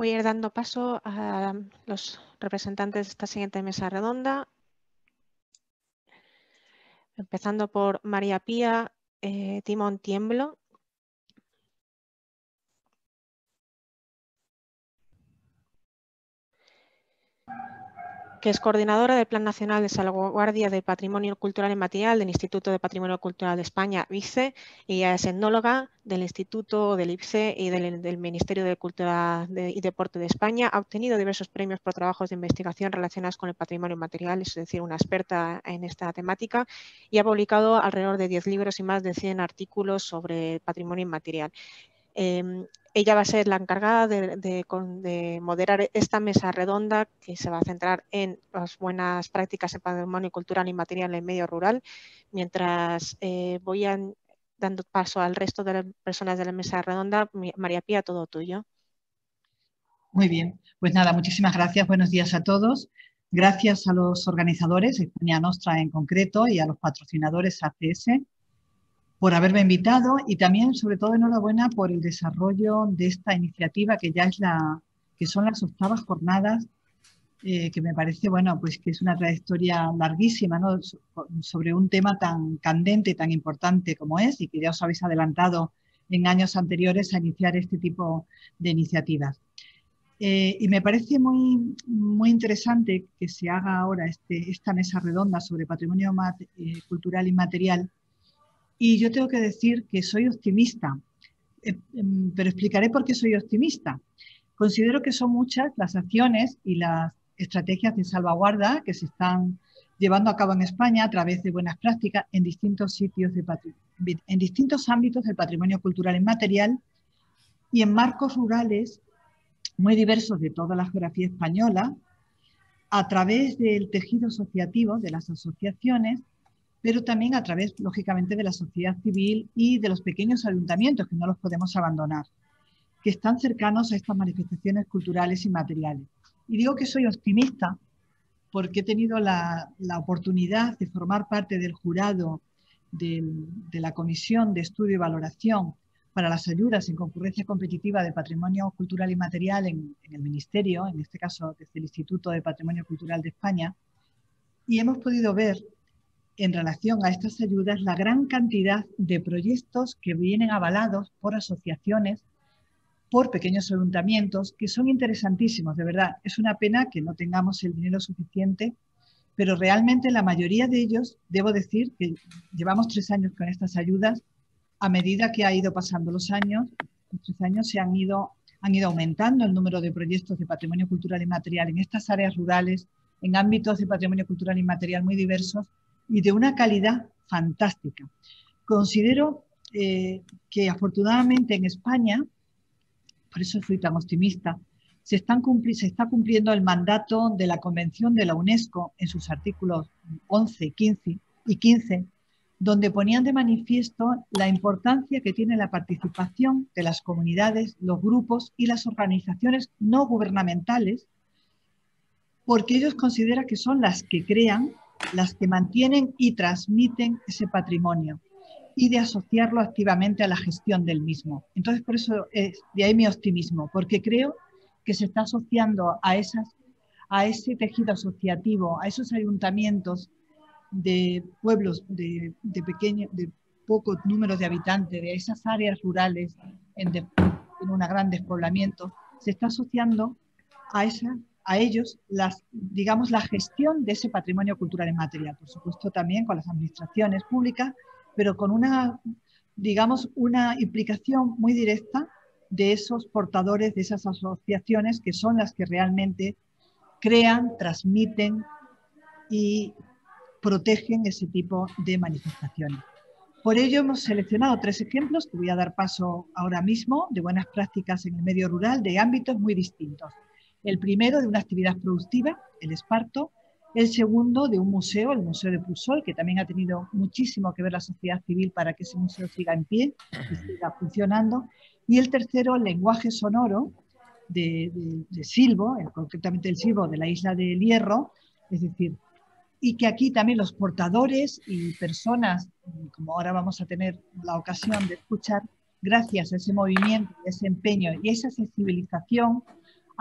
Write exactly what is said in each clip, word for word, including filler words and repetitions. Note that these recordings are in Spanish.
Voy a ir dando paso a los representantes de esta siguiente mesa redonda, empezando por María Pía eh, Timón Tiemblo. Que es coordinadora del Plan Nacional de Salvaguardia del Patrimonio Cultural Inmaterial del Instituto de Patrimonio Cultural de España, I P C E, y ella es etnóloga del Instituto del I P C E y del, del Ministerio de Cultura de, y Deporte de España. Ha obtenido diversos premios por trabajos de investigación relacionados con el patrimonio inmaterial, es decir, una experta en esta temática, y ha publicado alrededor de diez libros y más de cien artículos sobre patrimonio inmaterial. Eh, ella va a ser la encargada de, de, de moderar esta mesa redonda que se va a centrar en las buenas prácticas en patrimonio cultural y material en el medio rural, mientras eh, voy a, dando paso al resto de las personas de la mesa redonda. María Pía, todo tuyo. Muy bien, pues nada, muchísimas gracias, buenos días a todos. Gracias a los organizadores, España Nostra en concreto, y a los patrocinadores A C S, por haberme invitado, y también, sobre todo, enhorabuena por el desarrollo de esta iniciativa que ya es la, que son las octavas jornadas, eh, que me parece, bueno, pues que es una trayectoria larguísima, ¿no?, sobre un tema tan candente, tan importante como es, y que ya os habéis adelantado en años anteriores a iniciar este tipo de iniciativas. Eh, y me parece muy, muy interesante que se haga ahora este, esta mesa redonda sobre patrimonio mat, eh, cultural inmaterial. Y yo tengo que decir que soy optimista, eh, pero explicaré por qué soy optimista. Considero que son muchas las acciones y las estrategias de salvaguarda que se están llevando a cabo en España a través de buenas prácticas en distintos sitios, de en distintos ámbitos del patrimonio cultural inmaterial y en marcos rurales muy diversos de toda la geografía española, a través del tejido asociativo, de las asociaciones, pero también a través, lógicamente, de la sociedad civil y de los pequeños ayuntamientos, que no los podemos abandonar, que están cercanos a estas manifestaciones culturales y materiales. Y digo que soy optimista porque he tenido la, la oportunidad de formar parte del jurado del, de la Comisión de Estudio y Valoración para las ayudas en concurrencia competitiva de patrimonio cultural y material en, en el Ministerio, en este caso desde el Instituto de Patrimonio Cultural de España, y hemos podido ver en relación a estas ayudas la gran cantidad de proyectos que vienen avalados por asociaciones, por pequeños ayuntamientos, que son interesantísimos, de verdad. Es una pena que no tengamos el dinero suficiente, pero realmente la mayoría de ellos, debo decir que llevamos tres años con estas ayudas. A medida que ha ido pasando los años, los tres años se han ido, han ido aumentando el número de proyectos de patrimonio cultural y material en estas áreas rurales, en ámbitos de patrimonio cultural y material muy diversos y de una calidad fantástica. Considero eh, que afortunadamente en España, por eso soy tan optimista, se, están cumpli se está cumpliendo el mandato de la Convención de la UNESCO en sus artículos once, quince y quince, donde ponían de manifiesto la importancia que tiene la participación de las comunidades, los grupos y las organizaciones no gubernamentales, porque ellos consideran que son las que crean, las que mantienen y transmiten ese patrimonio, y de asociarlo activamente a la gestión del mismo. Entonces, por eso es de ahí mi optimismo, porque creo que se está asociando a, esas, a ese tejido asociativo, a esos ayuntamientos de pueblos de, de, pequeño, de poco número de habitantes, de esas áreas rurales en, de, en un gran despoblamiento, se está asociando a, esa, a ellos las, digamos, la gestión de ese patrimonio cultural inmaterial, por supuesto también con las administraciones públicas, pero con una, digamos, una implicación muy directa de esos portadores, de esas asociaciones que son las que realmente crean, transmiten y protegen ese tipo de manifestaciones. Por ello hemos seleccionado tres ejemplos que voy a dar paso ahora mismo de buenas prácticas en el medio rural de ámbitos muy distintos. El primero de una actividad productiva, el esparto. El segundo de un museo, el Museo de Pusol, que también ha tenido muchísimo que ver la sociedad civil para que ese museo siga en pie y siga funcionando. Y el tercero, el lenguaje sonoro de, de, de Silbo, concretamente el Silbo de la isla del Hierro, es decir, y que aquí también los portadores y personas, como ahora vamos a tener la ocasión de escuchar, gracias a ese movimiento, ese empeño y esa sensibilización,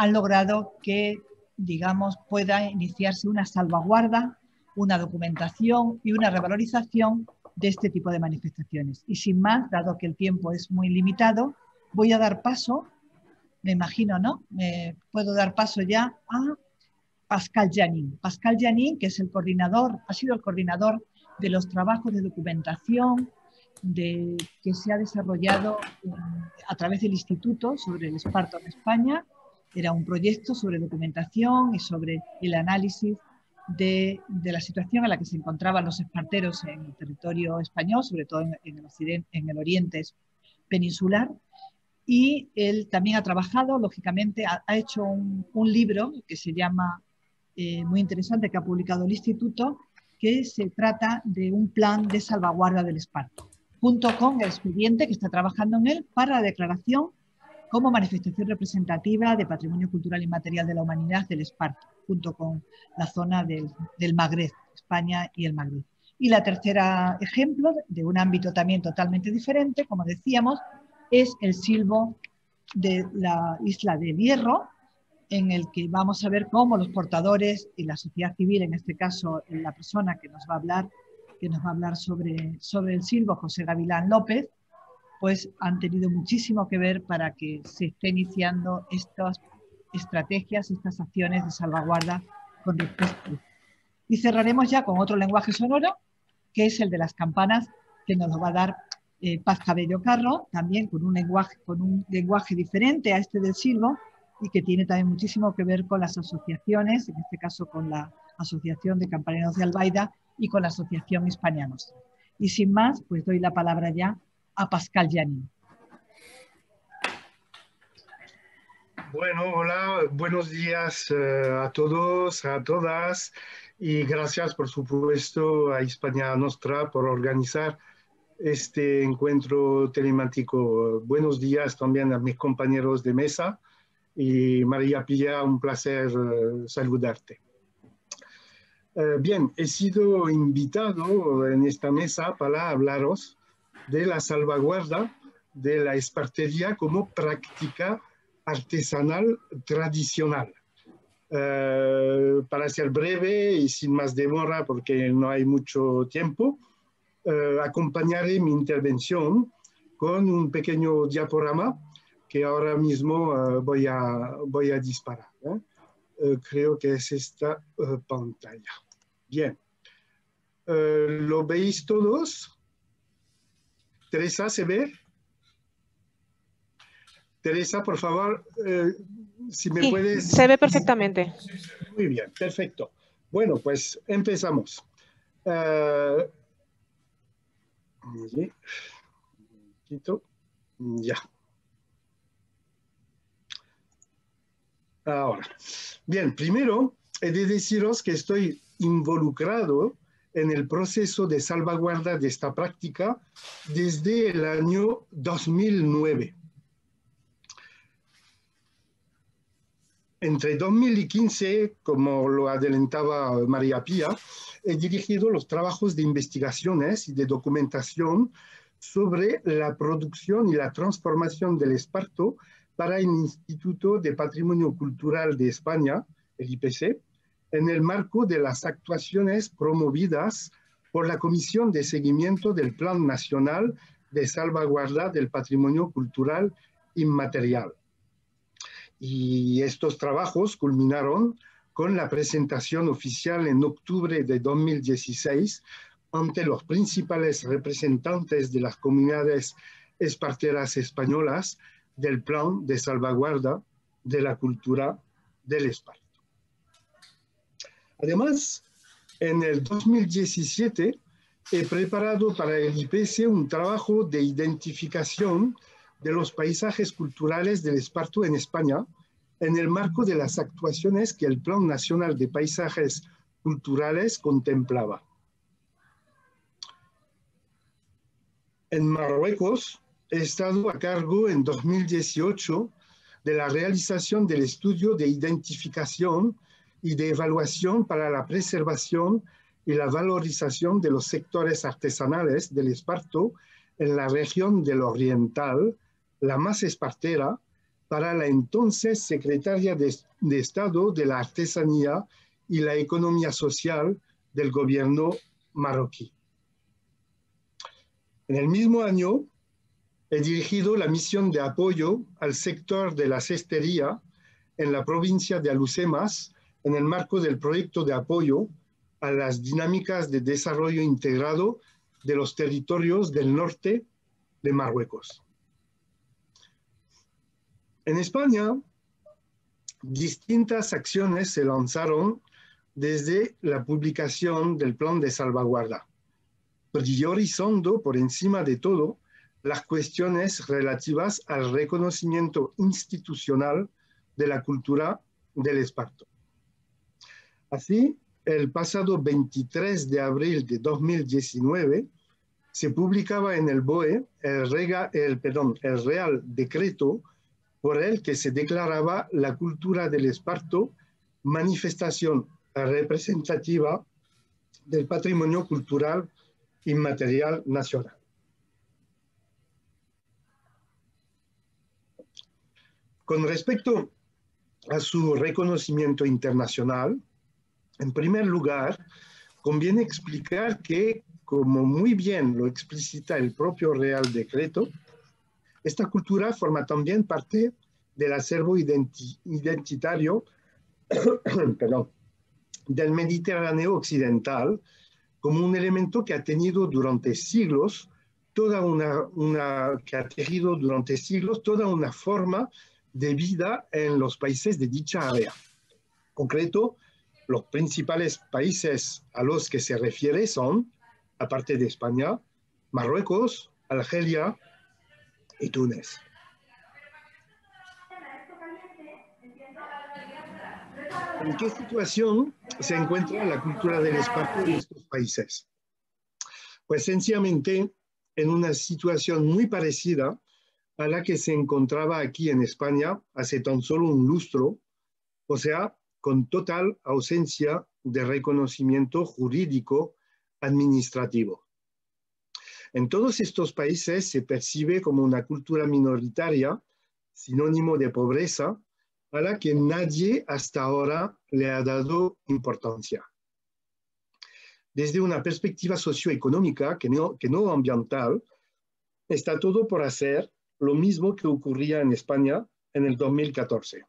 han logrado que, digamos, pueda iniciarse una salvaguarda, una documentación y una revalorización de este tipo de manifestaciones. Y sin más, dado que el tiempo es muy limitado, voy a dar paso, me imagino, ¿no? Me puedo dar paso ya a Pascal Janin. Pascal Janin, que es el coordinador, ha sido el coordinador de los trabajos de documentación de, que se ha desarrollado en, a través del Instituto sobre el esparto en España. Era un proyecto sobre documentación y sobre el análisis de, de la situación en la que se encontraban los esparteros en el territorio español, sobre todo en, en, el, occidente, en el oriente peninsular. Y él también ha trabajado, lógicamente, ha, ha hecho un, un libro que se llama, eh, muy interesante, que ha publicado el Instituto, que se trata de un plan de salvaguarda del esparto, junto con el expediente que está trabajando en él para la declaración como manifestación representativa de patrimonio cultural inmaterial de la humanidad del esparto, junto con la zona del, del Magreb, España y el Magreb. Y la tercera ejemplo, de un ámbito también totalmente diferente, como decíamos, es el silbo de la isla del Hierro, en el que vamos a ver cómo los portadores y la sociedad civil, en este caso la persona que nos va a hablar, que nos va a hablar sobre, sobre el silbo, José Gavilán López, pues han tenido muchísimo que ver para que se esté iniciando estas estrategias, estas acciones de salvaguarda con respecto. Y cerraremos ya con otro lenguaje sonoro, que es el de las campanas, que nos lo va a dar eh, Paz Cabello Carro, también con un, lenguaje, con un lenguaje diferente a este del silbo, y que tiene también muchísimo que ver con las asociaciones, en este caso con la Asociación de Campaneros de Albaida y con la Asociación Hispania Nostra. Y sin más, pues doy la palabra ya a Pascal Janin. Bueno, hola, buenos días uh, a todos, a todas, y gracias por supuesto a Hispania Nostra por organizar este encuentro telemático. Buenos días también a mis compañeros de mesa y María Pía, un placer uh, saludarte. Uh, bien, he sido invitado en esta mesa para hablaros de la salvaguarda de la espartería como práctica artesanal tradicional. Uh, para ser breve y sin más demora, porque no hay mucho tiempo, uh, acompañaré mi intervención con un pequeño diaporama que ahora mismo uh, voy, a, voy a disparar. ¿eh? Uh, creo que es esta uh, pantalla. Bien. Uh, ¿Lo veis todos? Teresa, ¿se ve? Teresa, por favor, eh, si me sí, puedes... Se ve perfectamente. Muy bien, perfecto. Bueno, pues empezamos. Uh, ya. Ahora. Bien, primero he de deciros que estoy involucrado en el proceso de salvaguarda de esta práctica desde el año dos mil nueve. Entre dos mil quince, como lo adelantaba María Pía, he dirigido los trabajos de investigaciones y de documentación sobre la producción y la transformación del esparto para el Instituto de Patrimonio Cultural de España, el I P C, en el marco de las actuaciones promovidas por la Comisión de Seguimiento del Plan Nacional de Salvaguarda del Patrimonio Cultural Inmaterial. Y estos trabajos culminaron con la presentación oficial en octubre de dos mil dieciséis ante los principales representantes de las comunidades esparteras españolas del Plan de Salvaguarda de la Cultura del Esparto. Además, en el dos mil diecisiete he preparado para el I P C un trabajo de identificación de los paisajes culturales del esparto en España en el marco de las actuaciones que el Plan Nacional de Paisajes Culturales contemplaba. En Marruecos he estado a cargo en dos mil dieciocho de la realización del estudio de identificación y de evaluación para la preservación y la valorización de los sectores artesanales del esparto en la región del Oriental, la más espartera, para la entonces secretaria de, de Estado de la Artesanía y la Economía Social del gobierno marroquí. En el mismo año, he dirigido la misión de apoyo al sector de la cestería en la provincia de Alhucemas en el marco del proyecto de apoyo a las dinámicas de desarrollo integrado de los territorios del norte de Marruecos. En España, distintas acciones se lanzaron desde la publicación del Plan de Salvaguarda, priorizando por encima de todo las cuestiones relativas al reconocimiento institucional de la cultura del esparto. Así, el pasado veintitrés de abril de dos mil diecinueve se publicaba en el B O E el, rega, el, perdón, el Real Decreto por el que se declaraba la cultura del esparto manifestación representativa del patrimonio cultural inmaterial nacional. Con respecto a su reconocimiento internacional, en primer lugar, conviene explicar que, como muy bien lo explicita el propio Real Decreto, esta cultura forma también parte del acervo identi identitario perdón, del Mediterráneo occidental, como un elemento que ha tenido durante siglos toda una, una, que ha tejido durante siglos toda una forma de vida en los países de dicha área. En concreto, los principales países a los que se refiere son, aparte de España, Marruecos, Argelia y Túnez. ¿En qué situación se encuentra la cultura del esparto en estos países? Pues sencillamente en una situación muy parecida a la que se encontraba aquí en España hace tan solo un lustro, o sea, con total ausencia de reconocimiento jurídico administrativo. En todos estos países se percibe como una cultura minoritaria, sinónimo de pobreza, a la que nadie hasta ahora le ha dado importancia. Desde una perspectiva socioeconómica, que no, que no ambiental, está todo por hacer lo mismo que ocurría en España en el dos mil catorce.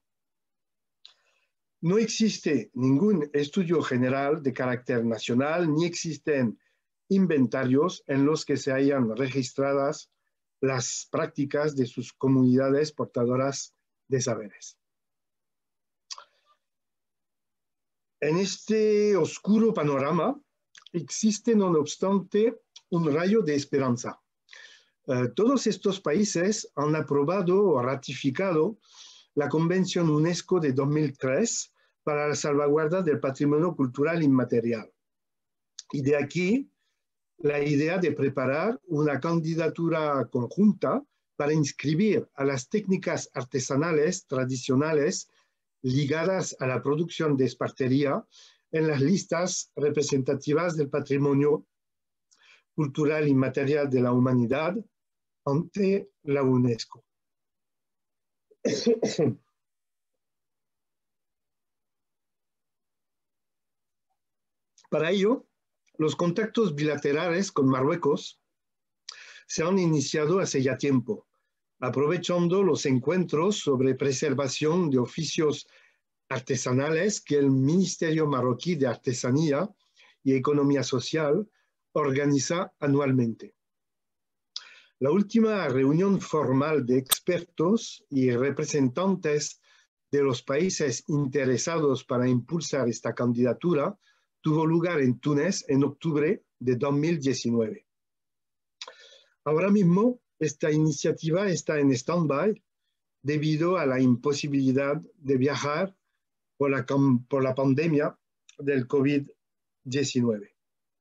No existe ningún estudio general de carácter nacional, ni existen inventarios en los que se hayan registradas las prácticas de sus comunidades portadoras de saberes. En este oscuro panorama existe, no obstante, un rayo de esperanza. Uh, todos estos países han aprobado o ratificado la Convención UNESCO de dos mil tres para la salvaguarda del patrimonio cultural inmaterial. Y de aquí la idea de preparar una candidatura conjunta para inscribir a las técnicas artesanales tradicionales ligadas a la producción de espartería en las listas representativas del patrimonio cultural inmaterial de la humanidad ante la UNESCO. Para ello, los contactos bilaterales con Marruecos se han iniciado hace ya tiempo, aprovechando los encuentros sobre preservación de oficios artesanales que el Ministerio Marroquí de Artesanía y Economía Social organiza anualmente. La última reunión formal de expertos y representantes de los países interesados para impulsar esta candidatura tuvo lugar en Túnez en octubre de dos mil diecinueve. Ahora mismo, esta iniciativa está en stand-by debido a la imposibilidad de viajar por la, por la pandemia del COVID diecinueve.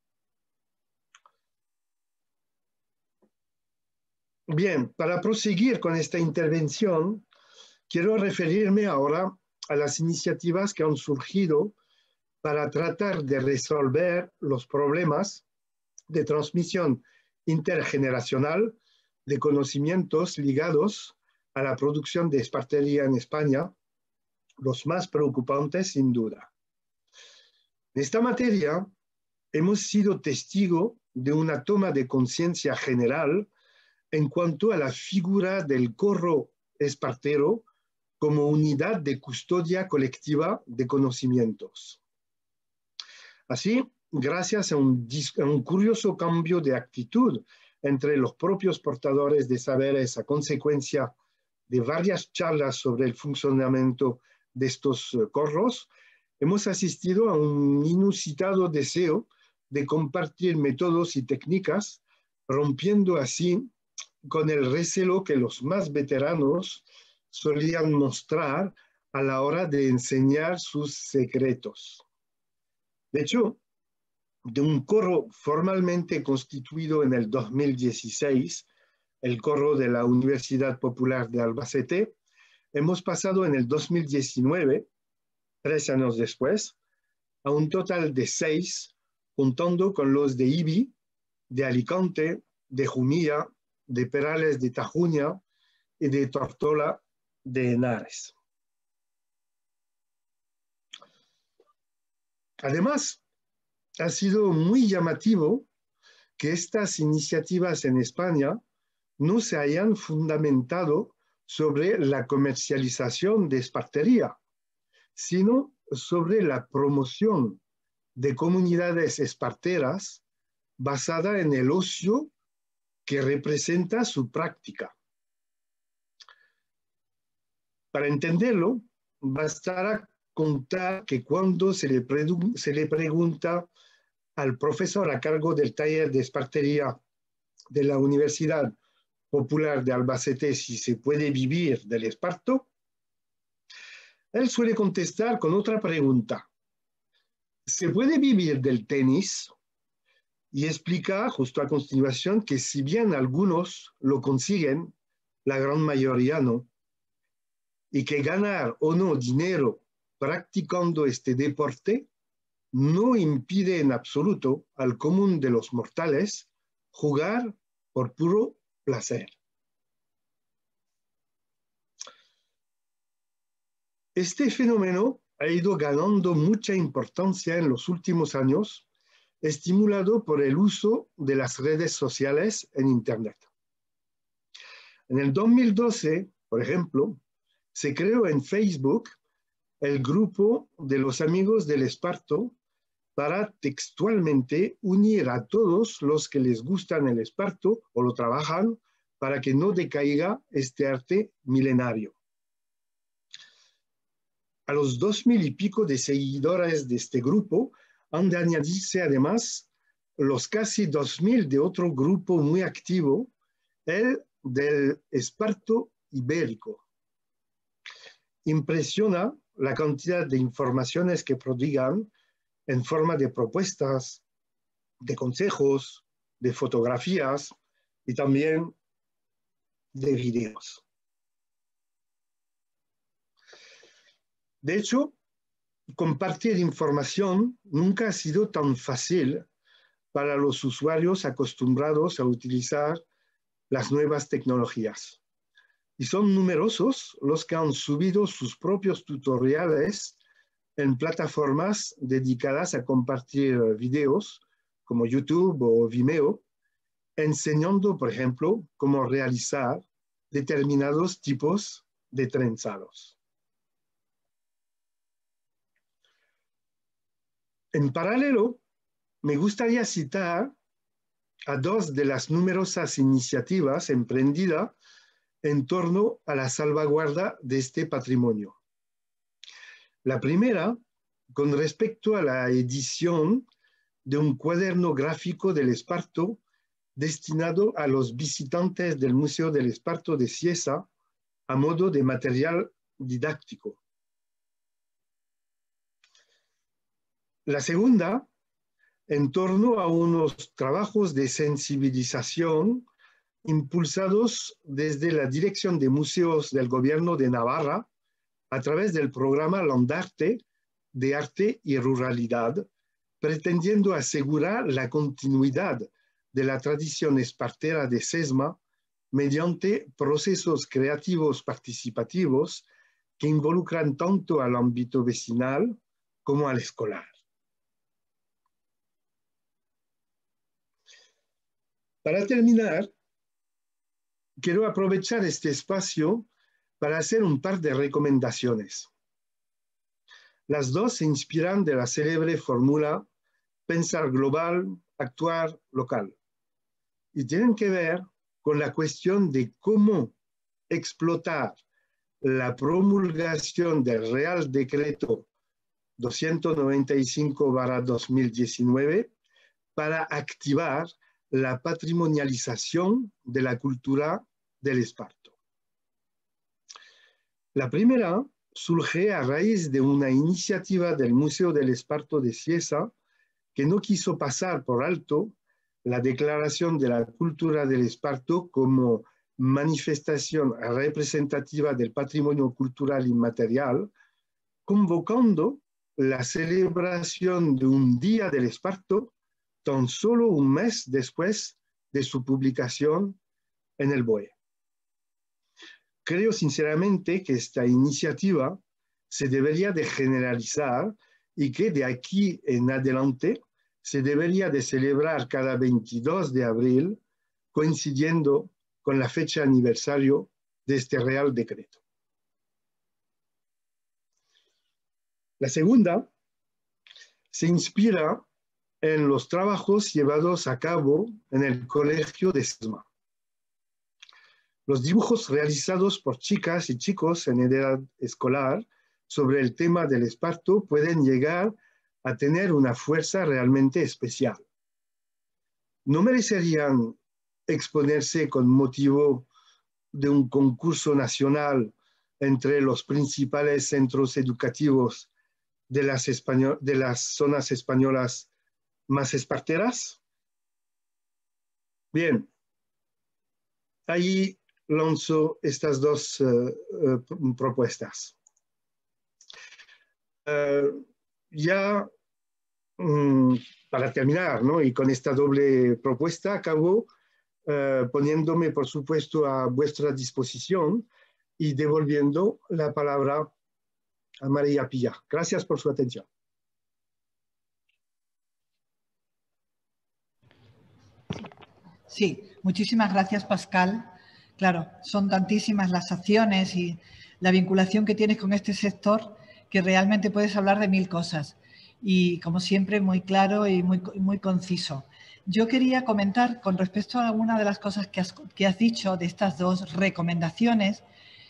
Bien, para proseguir con esta intervención, quiero referirme ahora a las iniciativas que han surgido para tratar de resolver los problemas de transmisión intergeneracional de conocimientos ligados a la producción de espartería en España, los más preocupantes sin duda. En esta materia, hemos sido testigo de una toma de conciencia general en cuanto a la figura del corro espartero como unidad de custodia colectiva de conocimientos. Así, gracias a un, a un curioso cambio de actitud entre los propios portadores de saberes a consecuencia de varias charlas sobre el funcionamiento de estos corros, hemos asistido a un inusitado deseo de compartir métodos y técnicas, rompiendo así con el recelo que los más veteranos solían mostrar a la hora de enseñar sus secretos. De hecho, de un corro formalmente constituido en el dos mil dieciséis, el corro de la Universidad Popular de Albacete, hemos pasado en el dos mil diecinueve, tres años después, a un total de seis, contando con los de Ibi, de Alicante, de Jumilla, de Perales de Tajuña y de Tortola de Henares. Además, ha sido muy llamativo que estas iniciativas en España no se hayan fundamentado sobre la comercialización de espartería, sino sobre la promoción de comunidades esparteras basada en el ocio que representa su práctica. Para entenderlo, bastará contar que cuando se le, se le pregunta al profesor a cargo del taller de espartería de la Universidad Popular de Albacete si se puede vivir del esparto, él suele contestar con otra pregunta. ¿Se puede vivir del tenis? Y explica justo a continuación que si bien algunos lo consiguen, la gran mayoría no, y que ganar o no dinero practicando este deporte no impide en absoluto al común de los mortales jugar por puro placer. Este fenómeno ha ido ganando mucha importancia en los últimos años, estimulado por el uso de las redes sociales en Internet. En el dos mil doce, por ejemplo, se creó en Facebook el grupo de los amigos del esparto para textualmente unir a todos los que les gustan el esparto o lo trabajan para que no decaiga este arte milenario. A los dos mil y pico de seguidores de este grupo han de añadirse además los casi dos mil de otro grupo muy activo, el del esparto ibérico. Impresiona la cantidad de informaciones que prodigan en forma de propuestas, de consejos, de fotografías y también de videos. De hecho, compartir información nunca ha sido tan fácil para los usuarios acostumbrados a utilizar las nuevas tecnologías. Y son numerosos los que han subido sus propios tutoriales en plataformas dedicadas a compartir videos como YouTube o Vimeo, enseñando, por ejemplo, cómo realizar determinados tipos de trenzados. En paralelo, me gustaría citar a dos de las numerosas iniciativas emprendidas en torno a la salvaguarda de este patrimonio. La primera, con respecto a la edición de un cuaderno gráfico del esparto destinado a los visitantes del Museo del Esparto de Cieza a modo de material didáctico. La segunda, en torno a unos trabajos de sensibilización impulsados desde la Dirección de Museos del Gobierno de Navarra a través del programa Landarte de Arte y Ruralidad, pretendiendo asegurar la continuidad de la tradición espartera de Sesma mediante procesos creativos participativos que involucran tanto al ámbito vecinal como al escolar. Para terminar, quiero aprovechar este espacio para hacer un par de recomendaciones. Las dos se inspiran de la célebre fórmula pensar global, actuar local, y tienen que ver con la cuestión de cómo explotar la promulgación del Real Decreto doscientos noventa y cinco barra dos mil diecinueve para activar la patrimonialización de la cultura del esparto. La primera surge a raíz de una iniciativa del Museo del Esparto de Cieza que no quiso pasar por alto la declaración de la cultura del esparto como manifestación representativa del patrimonio cultural inmaterial, convocando la celebración de un Día del Esparto tan solo un mes después de su publicación en el B O E. Creo sinceramente que esta iniciativa se debería de generalizar y que de aquí en adelante se debería de celebrar cada veintidós de abril, coincidiendo con la fecha aniversario de este Real Decreto. La segunda se inspira en los trabajos llevados a cabo en el Colegio de Sesma. Los dibujos realizados por chicas y chicos en edad escolar sobre el tema del esparto pueden llegar a tener una fuerza realmente especial. ¿No merecerían exponerse con motivo de un concurso nacional entre los principales centros educativos de las, español- de las zonas españolas más esparteras? Bien, ahí lanzo estas dos uh, uh, propuestas. Uh, ya um, para terminar, ¿no? Y con esta doble propuesta acabo uh, poniéndome, por supuesto, a vuestra disposición y devolviendo la palabra a María Pilla. Gracias por su atención. Sí, muchísimas gracias, Pascal. Claro, son tantísimas las acciones y la vinculación que tienes con este sector que realmente puedes hablar de mil cosas. Y, como siempre, muy claro y muy, muy conciso. Yo quería comentar con respecto a alguna de las cosas que has, que has dicho de estas dos recomendaciones,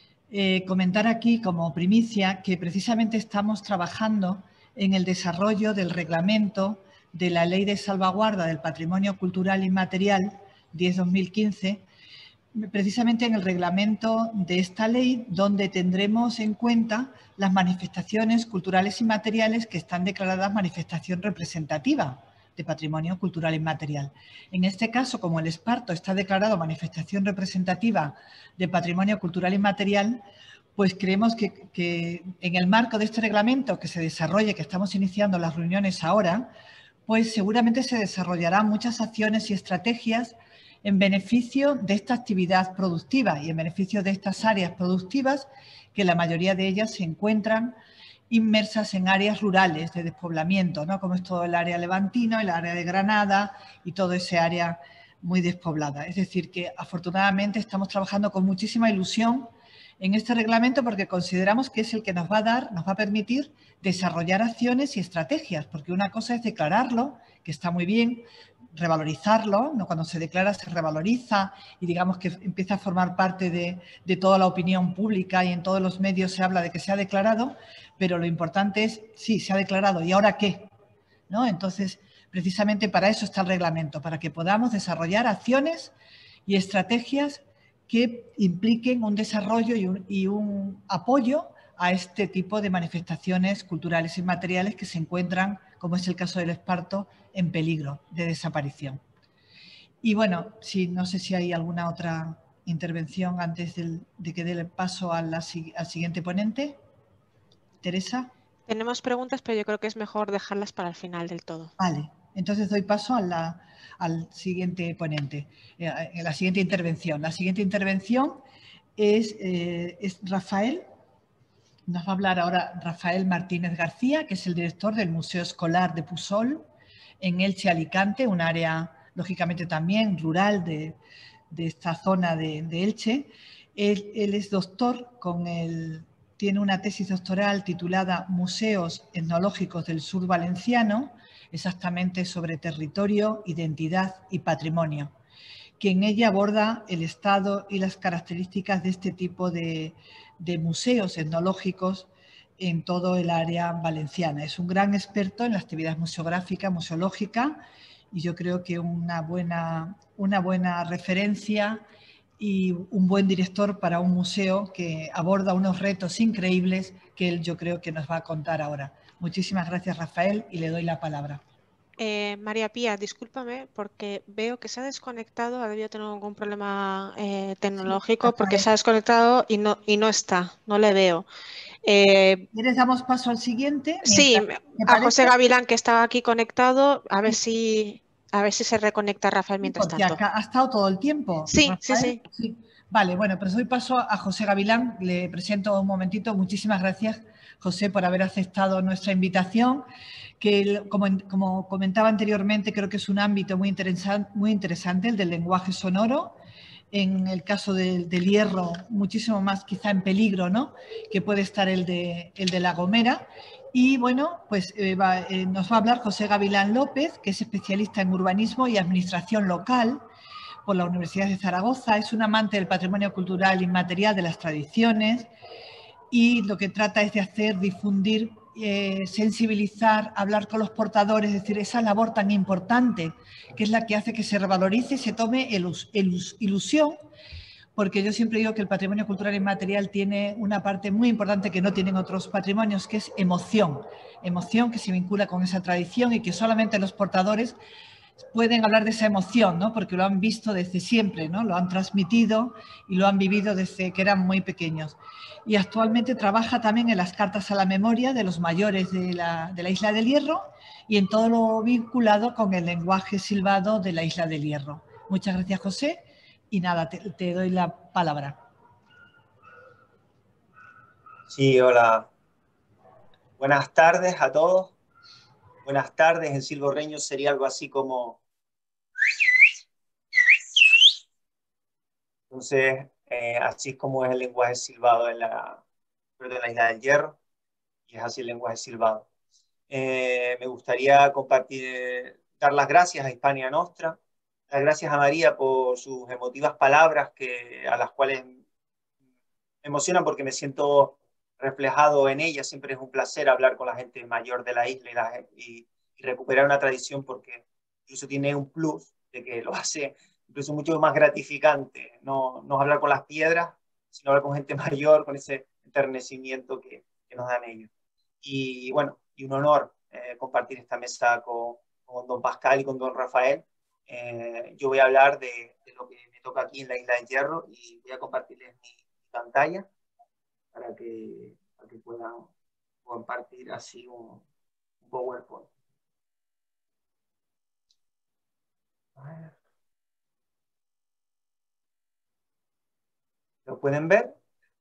eh, comentar aquí como primicia que precisamente estamos trabajando en el desarrollo del reglamento de la Ley de Salvaguarda del Patrimonio Cultural Inmaterial diez barra dos mil quince, precisamente en el reglamento de esta ley, donde tendremos en cuenta las manifestaciones culturales inmateriales que están declaradas manifestación representativa de patrimonio cultural inmaterial. En este caso, como el esparto está declarado manifestación representativa de patrimonio cultural inmaterial, pues creemos que, que en el marco de este reglamento que se desarrolle, que estamos iniciando las reuniones ahora, pues seguramente se desarrollarán muchas acciones y estrategias en beneficio de esta actividad productiva y en beneficio de estas áreas productivas, que la mayoría de ellas se encuentran inmersas en áreas rurales de despoblamiento, ¿no? Como es todo el área levantina, el área de Granada y todo ese área muy despoblada. Es decir, que afortunadamente estamos trabajando con muchísima ilusión en este reglamento porque consideramos que es el que nos va a dar, nos va a permitir desarrollar acciones y estrategias, porque una cosa es declararlo, que está muy bien, revalorizarlo, ¿no? Cuando se declara se revaloriza y digamos que empieza a formar parte de, de toda la opinión pública y en todos los medios se habla de que se ha declarado, pero lo importante es, sí, se ha declarado, ¿y ahora qué? ¿No? Entonces, precisamente para eso está el reglamento, para que podamos desarrollar acciones y estrategias que impliquen un desarrollo y un, y un apoyo a este tipo de manifestaciones culturales y materiales que se encuentran, como es el caso del esparto, en peligro de desaparición. Y bueno, sí, no sé si hay alguna otra intervención antes del, de que dé el paso a la, al siguiente ponente. Teresa. Tenemos preguntas, pero yo creo que es mejor dejarlas para el final del todo. Vale, Entonces doy paso a la, al siguiente ponente, eh, a la siguiente intervención. La siguiente intervención es, eh, es Rafael. Nos va a hablar ahora Rafael Martínez García, que es el director del Museo Escolar de Pusol, en Elche, Alicante, un área, lógicamente, también rural de, de esta zona de, de Elche. Él, él es doctor, con el, tiene una tesis doctoral titulada Museos Etnológicos del Sur Valenciano, exactamente sobre territorio, identidad y patrimonio, que en ella aborda el estado y las características de este tipo de, de museos etnológicos en todo el área valenciana. Es un gran experto en la actividad museográfica, museológica, y yo creo que una buena, una buena referencia y un buen director para un museo que aborda unos retos increíbles que él yo creo que nos va a contar ahora. Muchísimas gracias, Rafael, y le doy la palabra. Eh, María Pía, discúlpame porque veo que se ha desconectado, ha debido tener algún problema eh, tecnológico, sí, porque se ha desconectado y no, y no está, no le veo. Eh, ¿Quieres damos paso al siguiente? Sí, a José Gavilán, que estaba aquí conectado, a ver si, a ver si se reconecta Rafael mientras Porque tanto. acá ha estado todo el tiempo. Sí, sí, sí, sí. Vale, bueno, pues doy paso a José Gavilán. Le presento un momentito. Muchísimas gracias, José, por haber aceptado nuestra invitación, que como, como comentaba anteriormente, creo que es un ámbito muy interesante, muy interesante, el del lenguaje sonoro. En el caso del, del hierro, muchísimo más quizá en peligro, ¿no?, que puede estar el de, el de La Gomera. Y bueno, pues eh, va, eh, nos va a hablar José Gavilán López, que es especialista en urbanismo y administración local por la Universidad de Zaragoza. Es un amante del patrimonio cultural inmaterial, de las tradiciones, y lo que trata es de hacer, difundir, eh, sensibilizar, hablar con los portadores, es decir, esa labor tan importante que es la que hace que se revalorice y se tome ilusión, porque yo siempre digo que el patrimonio cultural inmaterial tiene una parte muy importante que no tienen otros patrimonios, que es emoción, emoción que se vincula con esa tradición y que solamente los portadores pueden hablar de esa emoción, ¿no?, porque lo han visto desde siempre, ¿no?, lo han transmitido y lo han vivido desde que eran muy pequeños. Y actualmente trabaja también en las cartas a la memoria de los mayores de la, de la Isla del Hierro y en todo lo vinculado con el lenguaje silbado de la Isla del Hierro. Muchas gracias, José. Y nada, te, te doy la palabra. Sí, hola. Buenas tardes a todos. Buenas tardes. En silborreño sería algo así como... Entonces, eh, así es como es el lenguaje silbado en la, en la Isla del Hierro. Y es así el lenguaje silbado. Eh, me gustaría compartir, dar las gracias a Hispania Nostra, las gracias a María por sus emotivas palabras que, a las cuales me emocionan porque me siento reflejado en ella. Siempre es un placer hablar con la gente mayor de la isla y, la, y, y recuperar una tradición, porque incluso tiene un plus de que lo hace incluso mucho más gratificante, no, no hablar con las piedras, sino hablar con gente mayor, con ese enternecimiento que, que nos dan ellos. Y bueno, y un honor eh, compartir esta mesa con, con don Pascal y con don Rafael. Eh, yo voy a hablar de, de lo que me toca aquí en la Isla del Hierro y voy a compartirles mi, mi pantalla para que, para que puedan compartir así un, un PowerPoint. A ver. ¿Lo pueden ver?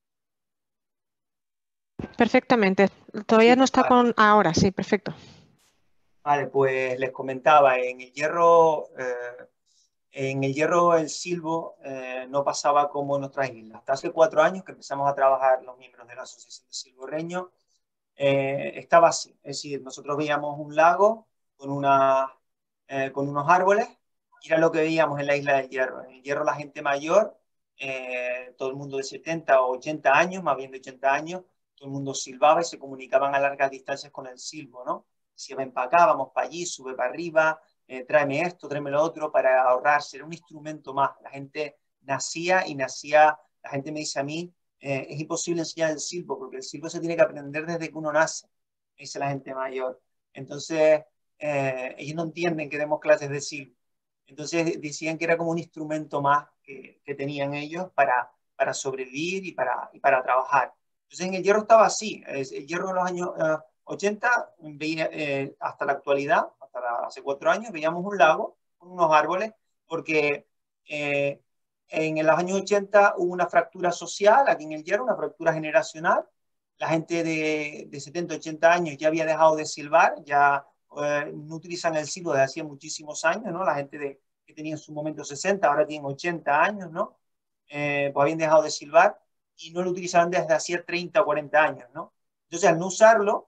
Perfectamente. Todavía sí, no está vale. con... Ahora, sí, perfecto. Vale, pues les comentaba, en el hierro, eh, en el hierro el silbo eh, no pasaba como en otras islas. Hasta hace cuatro años que empezamos a trabajar los miembros de la Asociación de Silborreños, eh, estaba así. Es decir, nosotros veíamos un lago con, una, eh, con unos árboles y era lo que veíamos en la Isla del Hierro. En el Hierro la gente mayor, eh, todo el mundo de setenta o ochenta años, más bien de ochenta años, todo el mundo silbaba y se comunicaban a largas distancias con el silbo, ¿no? Si ven para acá, vamos para allí, sube para arriba, eh, tráeme esto, tráeme lo otro, para ahorrarse. Era un instrumento más. La gente nacía y nacía, la gente me dice a mí, eh, es imposible enseñar el silbo, porque el silbo se tiene que aprender desde que uno nace, dice la gente mayor. Entonces, eh, ellos no entienden que demos clases de silbo. Entonces decían que era como un instrumento más que, que tenían ellos para, para sobrevivir y para, y para trabajar. Entonces en el hierro estaba así. El hierro en los años eh, ochenta, veía, eh, hasta la actualidad, hasta hace cuatro años, veíamos un lago con unos árboles, porque eh, en los años ochenta hubo una fractura social aquí en El Hierro, una fractura generacional. La gente de, de setenta, ochenta años ya había dejado de silbar, ya eh, no utilizan el silbo desde hacía muchísimos años, ¿no? La gente de, que tenía en su momento sesenta, ahora tienen ochenta años, ¿no? Eh, pues habían dejado de silbar y no lo utilizaban desde hacía treinta o cuarenta años, ¿no? Entonces, al no usarlo,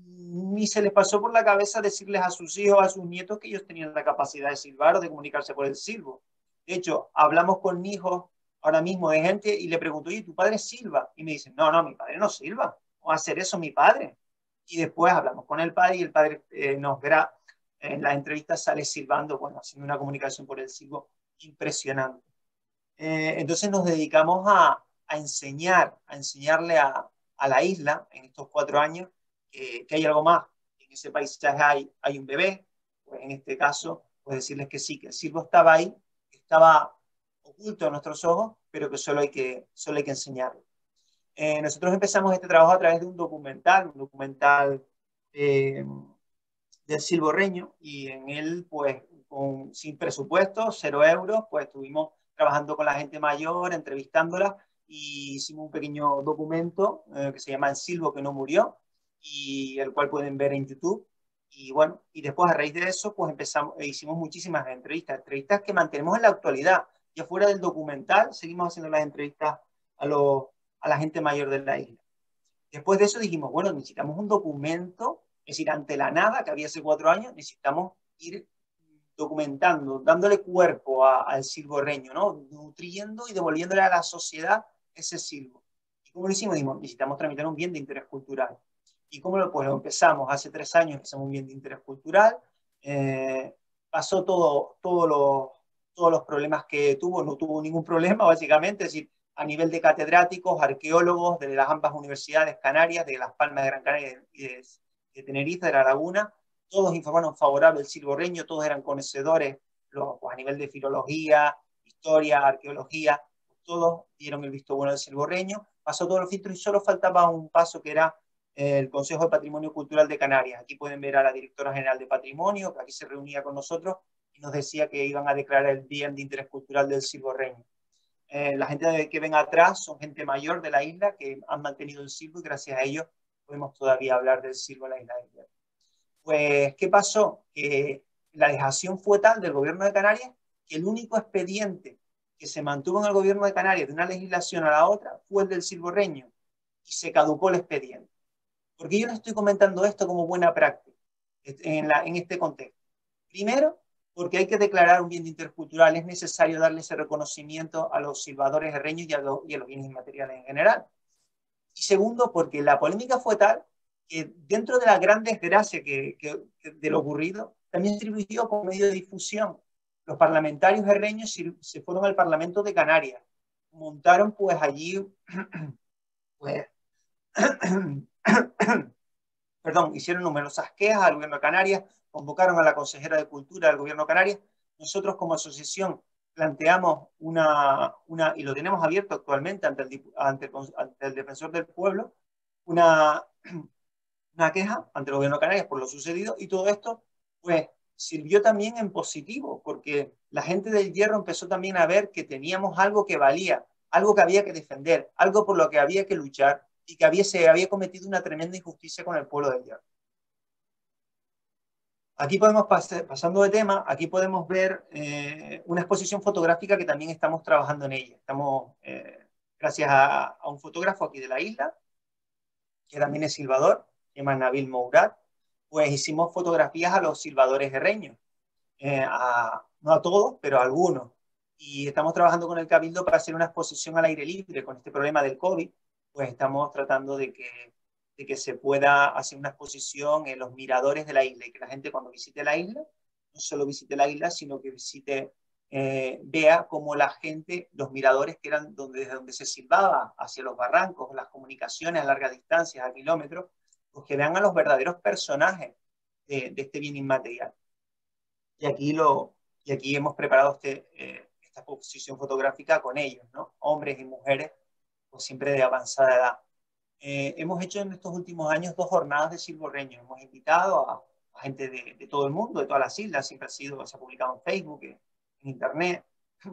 ni se les pasó por la cabeza decirles a sus hijos, a sus nietos, que ellos tenían la capacidad de silbar o de comunicarse por el silbo. De hecho, hablamos con hijos ahora mismo de gente y le pregunto, oye, ¿tu padre silba? Y me dicen, no, no, mi padre no silba. ¿Cómo va a hacer eso mi padre? Y después hablamos con el padre y el padre eh, nos verá, en la entrevista sale silbando, bueno, haciendo una comunicación por el silbo impresionante. Eh, entonces nos dedicamos a, a enseñar, a enseñarle a, a la isla en estos cuatro años eh, que hay algo más. En ese paisaje hay, hay un bebé, pues en este caso, pues decirles que sí, que el silbo estaba ahí, estaba oculto a nuestros ojos, pero que solo hay que, solo hay que enseñarlo. Eh, nosotros empezamos este trabajo a través de un documental, un documental eh, del silborreño, y en él, pues, con, sin presupuesto, cero euros, pues estuvimos trabajando con la gente mayor, entrevistándola, y hicimos un pequeño documento eh, que se llama El Silbo que no murió, y el cual pueden ver en YouTube. Y bueno, y después a raíz de eso, pues empezamos, e hicimos muchísimas entrevistas, entrevistas que mantenemos en la actualidad. Ya fuera del documental, seguimos haciendo las entrevistas a, los, a la gente mayor de la isla. Después de eso dijimos, bueno, necesitamos un documento, es decir, ante la nada que había hace cuatro años, necesitamos ir documentando, dándole cuerpo a, al silborreño, ¿no? Nutriendo y devolviéndole a la sociedad ese silbo. ¿Y cómo lo hicimos? Dijimos, necesitamos tramitar un bien de interés cultural. ¿Y cómo lo, pues, lo empezamos? Hace tres años empezamos un bien de interés cultural, eh, pasó todo, todo lo, todos los problemas que tuvo, no tuvo ningún problema básicamente, es decir, a nivel de catedráticos, arqueólogos de las ambas universidades canarias, de Las Palmas de Gran Canaria y de, de Tenerife, de La Laguna, todos informaron favorable el silborreño, todos eran conocedores los, pues, a nivel de filología, historia, arqueología, todos dieron el visto bueno del silborreño, pasó todos los filtros y solo faltaba un paso que era eh, el Consejo de Patrimonio Cultural de Canarias. Aquí pueden ver a la directora general de Patrimonio, que aquí se reunía con nosotros y nos decía que iban a declarar el bien de interés cultural del silborreño. Eh, la gente que ven atrás son gente mayor de la isla que han mantenido el silbo y gracias a ellos podemos todavía hablar del silbo en la isla de Hierro. Pues, ¿qué pasó? Que la dejación fue tal del gobierno de Canarias que el único expediente que se mantuvo en el gobierno de Canarias de una legislación a la otra fue el del silborreño y se caducó el expediente. ¿Por qué yo les estoy comentando esto como buena práctica en, la, en este contexto? Primero, porque hay que declarar un bien de interés cultural, es necesario darle ese reconocimiento a los silbadores herreños y a, lo, y a los bienes inmateriales en general. Y segundo, porque la polémica fue tal que dentro de la gran desgracia que, que, que de lo ocurrido, también sirvió como medio de difusión. Los parlamentarios herreños se fueron al Parlamento de Canarias, montaron pues allí, pues, perdón, hicieron numerosas quejas al gobierno de Canarias, convocaron a la consejera de Cultura del gobierno de Canarias. Nosotros como asociación planteamos una, una y lo tenemos abierto actualmente ante el, ante el, ante el defensor del pueblo, una, una queja ante el gobierno de Canarias por lo sucedido, y todo esto pues sirvió también en positivo, porque la gente del Hierro empezó también a ver que teníamos algo que valía, algo que había que defender, algo por lo que había que luchar, y que había, se había cometido una tremenda injusticia con el pueblo del Hierro. Aquí podemos, pasar, pasando de tema, aquí podemos ver eh, una exposición fotográfica que también estamos trabajando en ella. Estamos, eh, gracias a, a un fotógrafo aquí de la isla, que también es silbador, se llama Nabil Mourad, pues hicimos fotografías a los silbadores herreños. Eh, a, no a todos, pero a algunos. Y estamos trabajando con el Cabildo para hacer una exposición al aire libre con este problema del COVID. Pues estamos tratando de que, de que se pueda hacer una exposición en los miradores de la isla y que la gente cuando visite la isla, no solo visite la isla, sino que visite, eh, vea cómo la gente, los miradores que eran donde, desde donde se silbaba hacia los barrancos, las comunicaciones a largas distancias, a kilómetros, pues que vean a los verdaderos personajes de, de este bien inmaterial. Y aquí, lo, y aquí hemos preparado este, eh, esta exposición fotográfica con ellos, ¿no? Hombres y mujeres, pues siempre de avanzada edad. Eh, hemos hecho en estos últimos años dos jornadas de silborreño. Hemos invitado a, gente de, de todo el mundo, de todas las islas, siempre ha sido, se ha publicado en Facebook, en, en Internet.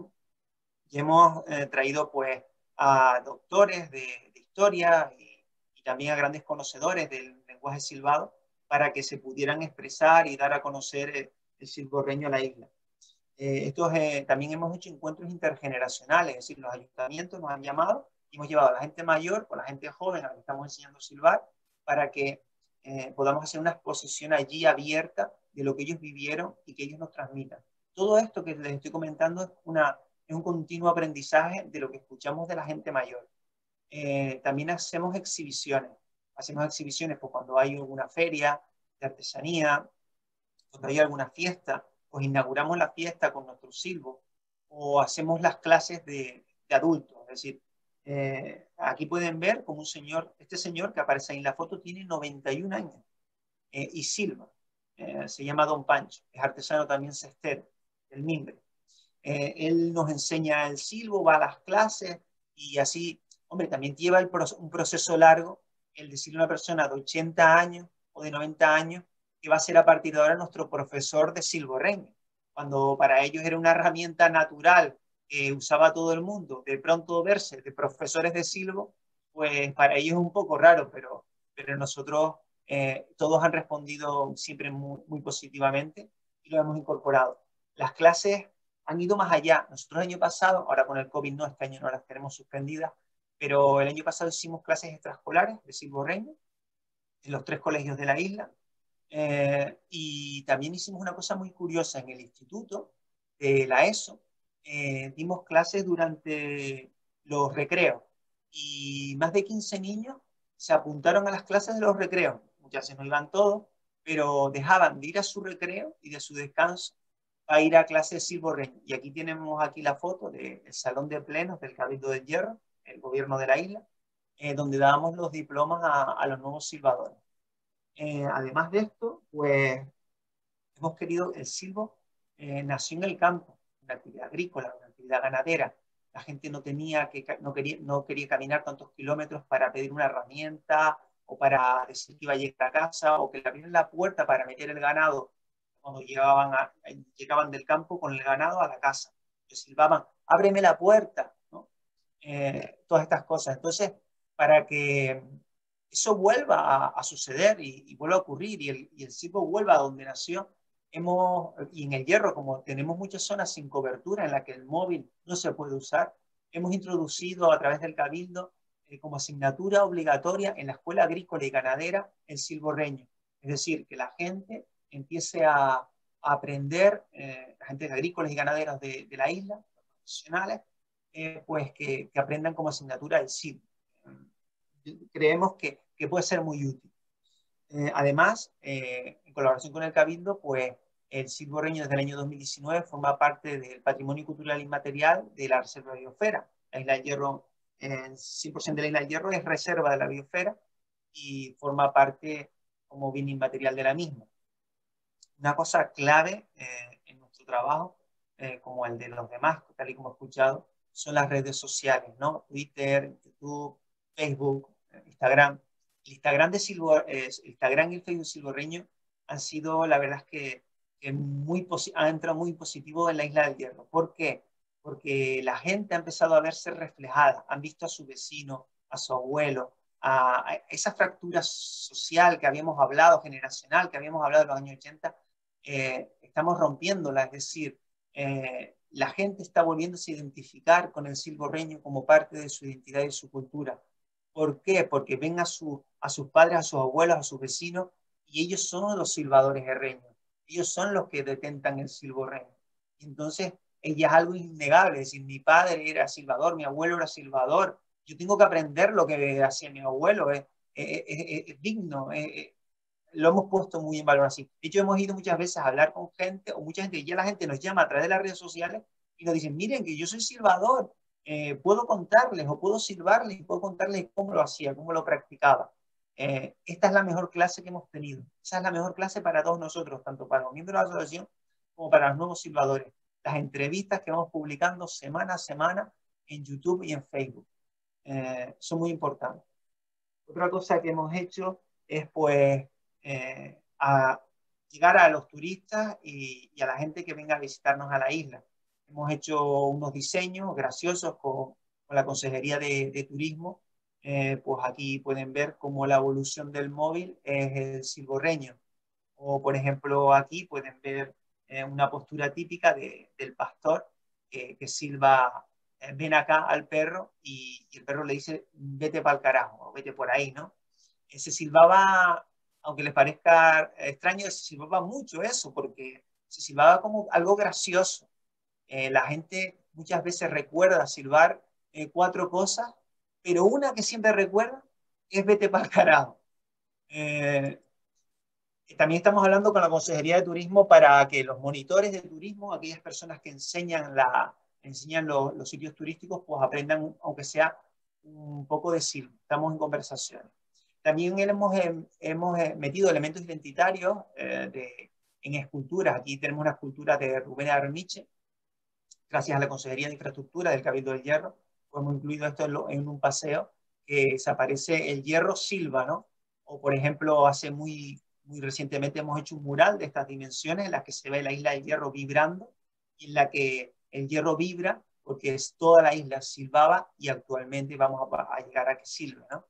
Y hemos eh, traído pues a doctores de, de historia y, y también a grandes conocedores del lenguaje silbado para que se pudieran expresar y dar a conocer el, el silborreño a la isla. Eh, estos, eh, también hemos hecho encuentros intergeneracionales, es decir, los ayuntamientos nos han llamado y hemos llevado a la gente mayor o a la gente joven a la que estamos enseñando a silbar para que eh, podamos hacer una exposición allí abierta de lo que ellos vivieron y que ellos nos transmitan. Todo esto que les estoy comentando es, una, es un continuo aprendizaje de lo que escuchamos de la gente mayor. Eh, también hacemos exhibiciones. Hacemos exhibiciones pues, cuando hay alguna feria de artesanía, cuando hay alguna fiesta, pues inauguramos la fiesta con nuestro silbo o hacemos las clases de, de adultos. Es decir, eh, aquí pueden ver como un señor, este señor que aparece ahí en la foto tiene noventa y un años eh, y silba. Eh, se llama Don Pancho, es artesano también cestero, del mimbre. Eh, él nos enseña el silbo, va a las clases y así, hombre, también lleva el pro un proceso largo el decirle a una persona de ochenta años o de noventa años que va a ser a partir de ahora nuestro profesor de silborreño, cuando para ellos era una herramienta natural que usaba todo el mundo. De pronto verse de profesores de silbo, pues para ellos es un poco raro, pero, pero nosotros eh, todos han respondido siempre muy, muy positivamente y lo hemos incorporado. Las clases han ido más allá. Nosotros el año pasado, ahora con el COVID no, este año no las tenemos suspendidas, pero el año pasado hicimos clases extraescolares de silborreño en los tres colegios de la isla. Eh, y también hicimos una cosa muy curiosa en el instituto de la ESO. Eh, dimos clases durante los recreos y más de quince niños se apuntaron a las clases de los recreos. Muchas veces no iban todos, pero dejaban de ir a su recreo y de su descanso a ir a clases de silborreño. Y aquí tenemos aquí la foto del salón de plenos del Cabildo del Hierro, el gobierno de la isla, eh, donde dábamos los diplomas a, a los nuevos silbadores. Eh, además de esto, pues hemos querido, el silbo eh, nació en el campo, una actividad agrícola, una actividad ganadera. La gente no, tenía que, no, quería, no quería caminar tantos kilómetros para pedir una herramienta o para decir que iba a llegar a casa o que le abrieran la puerta para meter el ganado cuando llegaban, a, llegaban del campo con el ganado a la casa. Le silbaban, ábreme la puerta, ¿no? Eh, todas estas cosas. Entonces, para que eso vuelva a, a suceder y, y vuelva a ocurrir y el, y el silbo vuelva a donde nació, hemos, y en el Hierro, como tenemos muchas zonas sin cobertura en las que el móvil no se puede usar, hemos introducido a través del Cabildo eh, como asignatura obligatoria en la escuela agrícola y ganadera el silborreño. Es decir, que la gente empiece a, a aprender, eh, la gente agrícolas y ganaderos de, de la isla, profesionales, eh, pues que, que aprendan como asignatura el silbo. Creemos que, que puede ser muy útil. Eh, además, eh, en colaboración con el Cabildo, pues el silborreño desde el año dos mil diecinueve forma parte del patrimonio cultural inmaterial de la Reserva de Biosfera. La Isla del Hierro, el cien por ciento de la Isla del Hierro es reserva de la biosfera y forma parte como bien inmaterial de la misma. Una cosa clave eh, en nuestro trabajo, eh, como el de los demás, tal y como he escuchado, son las redes sociales, ¿no? Twitter, YouTube, Facebook, Instagram. El Instagram, de Silbo, eh, Instagram y el Facebook silborreño han sido, la verdad es que, que muy han entrado muy positivo en la Isla del Hierro. ¿Por qué? Porque la gente ha empezado a verse reflejada, han visto a su vecino, a su abuelo, a, a esa fractura social que habíamos hablado, generacional, que habíamos hablado en los años ochenta, eh, estamos rompiéndola, es decir, eh, la gente está volviéndose a identificar con el silborreño como parte de su identidad y de su cultura. ¿Por qué? Porque ven a, su, a sus padres, a sus abuelos, a sus vecinos, y ellos son los silbadores herreños. Ellos son los que detentan el silborreño. Entonces, ella es algo innegable. Es decir, mi padre era silbador, mi abuelo era silbador. Yo tengo que aprender lo que hacía mi abuelo. Es, es, es, es digno. Es, lo hemos puesto muy en valor así. De hecho, hemos ido muchas veces a hablar con gente, o mucha gente, ya la gente nos llama a través de las redes sociales y nos dicen, miren que yo soy silbador, eh, puedo contarles o puedo silbarles y puedo contarles cómo lo hacía, cómo lo practicaba. Eh, esta es la mejor clase que hemos tenido. Esa es la mejor clase para todos nosotros, tanto para los miembros de la asociación como para los nuevos silbadores. Las entrevistas que vamos publicando semana a semana en YouTube y en Facebook eh, son muy importantes. Otra cosa que hemos hecho es, pues, eh, a llegar a los turistas y, y a la gente que venga a visitarnos a la isla. Hemos hecho unos diseños graciosos con, con la Consejería de, de Turismo. Eh, pues aquí pueden ver cómo la evolución del móvil es el silborreño. O, por ejemplo, aquí pueden ver eh, una postura típica de, del pastor eh, que silba, eh, ven acá al perro, y, y el perro le dice, vete para el carajo, o vete por ahí, ¿no? Eh, se silbaba, aunque les parezca extraño, se silbaba mucho eso, porque se silbaba como algo gracioso. Eh, la gente muchas veces recuerda silbar eh, cuatro cosas, pero una que siempre recuerda es vete para el carajo. Eh, También estamos hablando con la Consejería de Turismo para que los monitores de turismo, aquellas personas que enseñan, la, enseñan los, los sitios turísticos, pues aprendan, aunque sea un poco de silbo. Estamos en conversaciones. También hemos, hemos metido elementos identitarios eh, de, en esculturas. Aquí tenemos una escultura de Rubén Arniche, gracias a la Consejería de Infraestructura del Cabildo del Hierro. Pues hemos incluido esto en, lo, en un paseo que se aparece el hierro silba, ¿no? O, por ejemplo, hace muy Muy recientemente hemos hecho un mural de estas dimensiones en la que se ve la isla del Hierro vibrando, y en la que el hierro vibra porque es toda la isla silbaba, y actualmente vamos a, a llegar a que silbe, ¿no?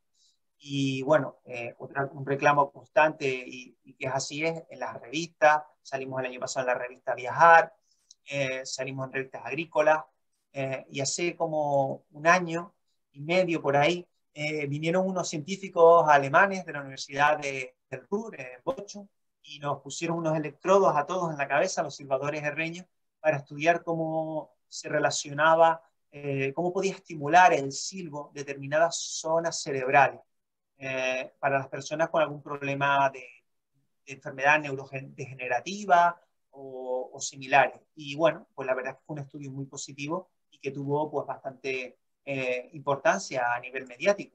Y bueno, eh, otra, un reclamo constante y, y que es así es en las revistas. Salimos el año pasado en la revista Viajar, eh, salimos en revistas agrícolas, eh, y hace como un año y medio por ahí eh, vinieron unos científicos alemanes de la Universidad de, del Ruhr, en Bochum, y nos pusieron unos electrodos a todos en la cabeza, los silbadores herreños, para estudiar cómo se relacionaba, eh, cómo podía estimular el silbo determinadas zonas cerebrales eh, para las personas con algún problema de, de enfermedad neurodegenerativa o, o similares. Y bueno, pues la verdad es que fue un estudio muy positivo y que tuvo pues bastante eh, importancia a nivel mediático.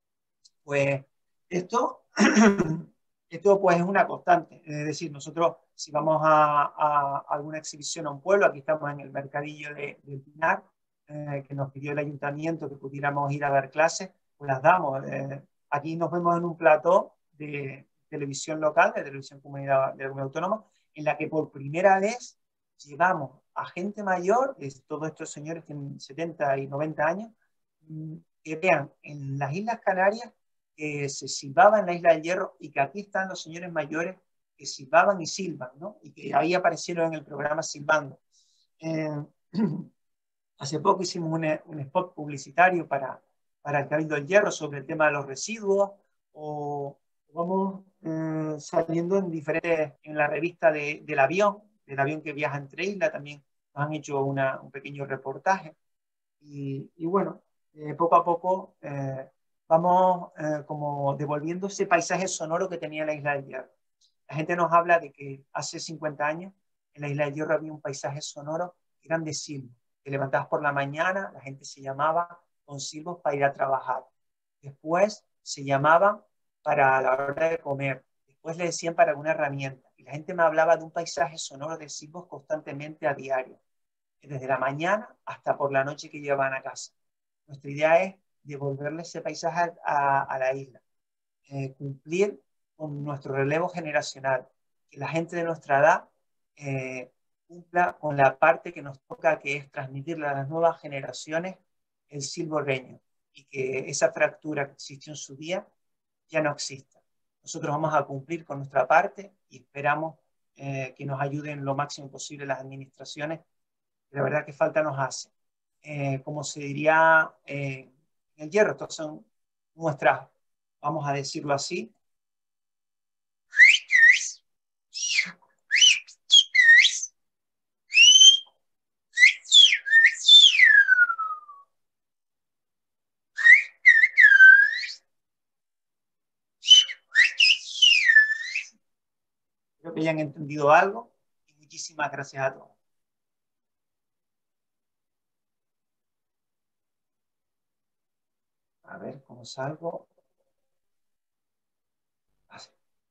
Pues esto, esto pues es una constante. Es decir, nosotros si vamos a, a, a alguna exhibición a un pueblo, aquí estamos en el mercadillo de, de Pinar, eh, que nos pidió el ayuntamiento que pudiéramos ir a dar clases, pues las damos. Eh, aquí nos vemos en un plató de televisión local, de televisión comunidad, de la comunidad autónoma, en la que por primera vez llevamos a gente mayor, de todos estos señores que tienen setenta y noventa años, que vean en las Islas Canarias que se silbaba en la Isla del Hierro, y que aquí están los señores mayores que silbaban y silban, ¿no? Y que ahí aparecieron en el programa silbando. Eh, hace poco hicimos un, un spot publicitario para, para el Cabildo del Hierro sobre el tema de los residuos, o vamos eh, saliendo en diferentes, en la revista de, del avión, del avión que viaja entre islas, también nos han hecho una, un pequeño reportaje. Y, y bueno, eh, poco a poco eh, vamos eh, como devolviendo ese paisaje sonoro que tenía la Isla del Hierro. La gente nos habla de que hace cincuenta años en la Isla del Hierro había un paisaje sonoro que eran de silbos. Te levantabas por la mañana, la gente se llamaba con silbos para ir a trabajar. Después se llamaban para la hora de comer. Después le decían para alguna herramienta. Y la gente me hablaba de un paisaje sonoro de silbos constantemente a diario, desde la mañana hasta por la noche que llevan a casa. Nuestra idea es devolverle ese paisaje a, a la isla, eh, cumplir con nuestro relevo generacional, que la gente de nuestra edad eh, cumpla con la parte que nos toca, que es transmitirle a las nuevas generaciones el silborreño, y que esa fractura que existió en su día ya no exista. Nosotros vamos a cumplir con nuestra parte y esperamos eh, que nos ayuden lo máximo posible las administraciones. La verdad que falta nos hace. Eh, como se diría eh, en el Hierro, estas son nuestras, vamos a decirlo así, espero que hayan entendido algo, y muchísimas gracias a todos. A ver cómo salgo. Así.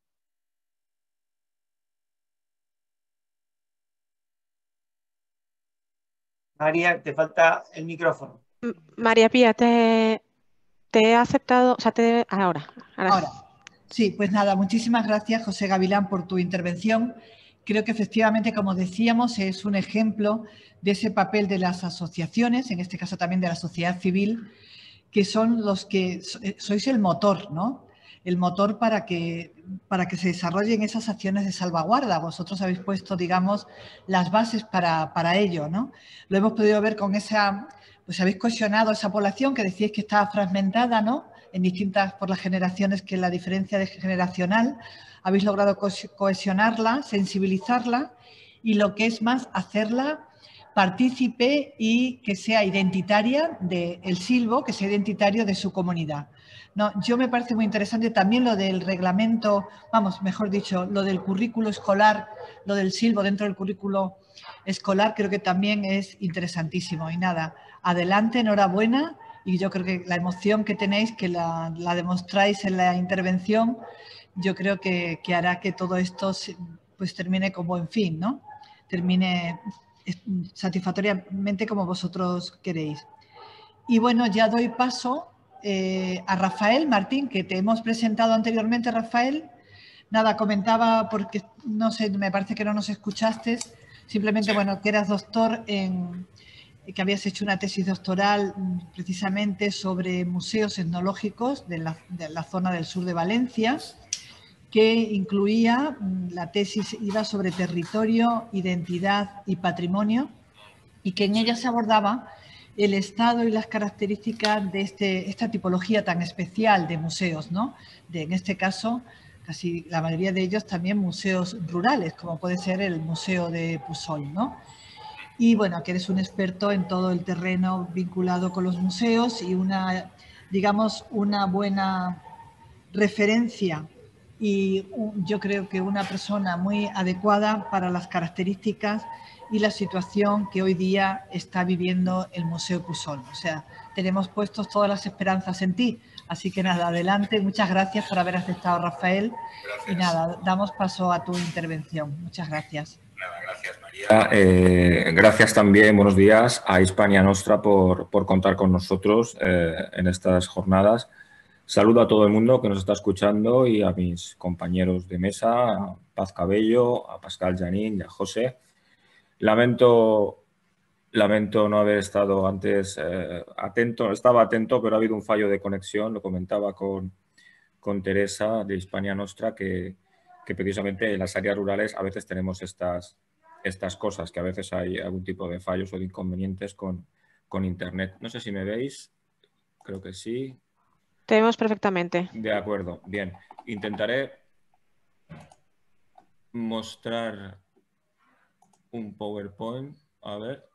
María, te falta el micrófono. María Pía, te, te he aceptado, o sea, te, ahora, ahora. Ahora. Sí, pues nada, muchísimas gracias, José Gavilán, por tu intervención. Creo que efectivamente, como decíamos, es un ejemplo de ese papel de las asociaciones, en este caso también de la sociedad civil, que son los que sois el motor, ¿no? El motor para que, para que se desarrollen esas acciones de salvaguarda. Vosotros habéis puesto, digamos, las bases para, para ello, ¿no? Lo hemos podido ver con esa, pues habéis cohesionado esa población que decíais que estaba fragmentada, ¿no? En distintas, por las generaciones, que la diferencia de generacional, habéis logrado cohesionarla, sensibilizarla y lo que es más, hacerla partícipe y que sea identitaria del silbo, que sea identitario de su comunidad. No, yo me parece muy interesante también lo del reglamento, vamos, mejor dicho, lo del currículo escolar, lo del silbo dentro del currículo escolar, creo que también es interesantísimo. Y nada, adelante, enhorabuena, y yo creo que la emoción que tenéis, que la, la demostráis en la intervención, yo creo que, que hará que todo esto pues termine con buen fin, ¿no? Termine satisfactoriamente como vosotros queréis. Y bueno, ya doy paso eh, a Rafael Martín, que te hemos presentado anteriormente, Rafael. Nada, comentaba porque, no sé, me parece que no nos escuchaste, simplemente, sí. Bueno, que eras doctor en, que habías hecho una tesis doctoral precisamente sobre museos etnológicos de la, de la zona del sur de Valencia, que incluía, la tesis iba sobre territorio, identidad y patrimonio, y que en ella se abordaba el estado y las características de este, esta tipología tan especial de museos, ¿no? De, en este caso, casi la mayoría de ellos también museos rurales, como puede ser el Museo de Pusol, ¿no? Y bueno, que eres un experto en todo el terreno vinculado con los museos y una, digamos, una buena referencia y yo creo que una persona muy adecuada para las características y la situación que hoy día está viviendo el Museo Pusol. O sea, tenemos puestos todas las esperanzas en ti. Así que nada, adelante. Muchas gracias por haber aceptado, Rafael. Gracias. Y nada, damos paso a tu intervención. Muchas gracias. Nada, gracias, María. Eh, gracias también, buenos días, a Hispania Nostra por, por contar con nosotros eh, en estas jornadas. Saludo a todo el mundo que nos está escuchando y a mis compañeros de mesa, a Paz Cabello, a Pascal Janín y a José. Lamento, lamento no haber estado antes eh, atento, estaba atento, pero ha habido un fallo de conexión, lo comentaba con, con Teresa de Hispania Nostra, que, que precisamente en las áreas rurales a veces tenemos estas, estas cosas, que a veces hay algún tipo de fallos o de inconvenientes con, con Internet. No sé si me veis, creo que sí. Te vemos perfectamente. De acuerdo, bien. Intentaré mostrar un PowerPoint. A ver.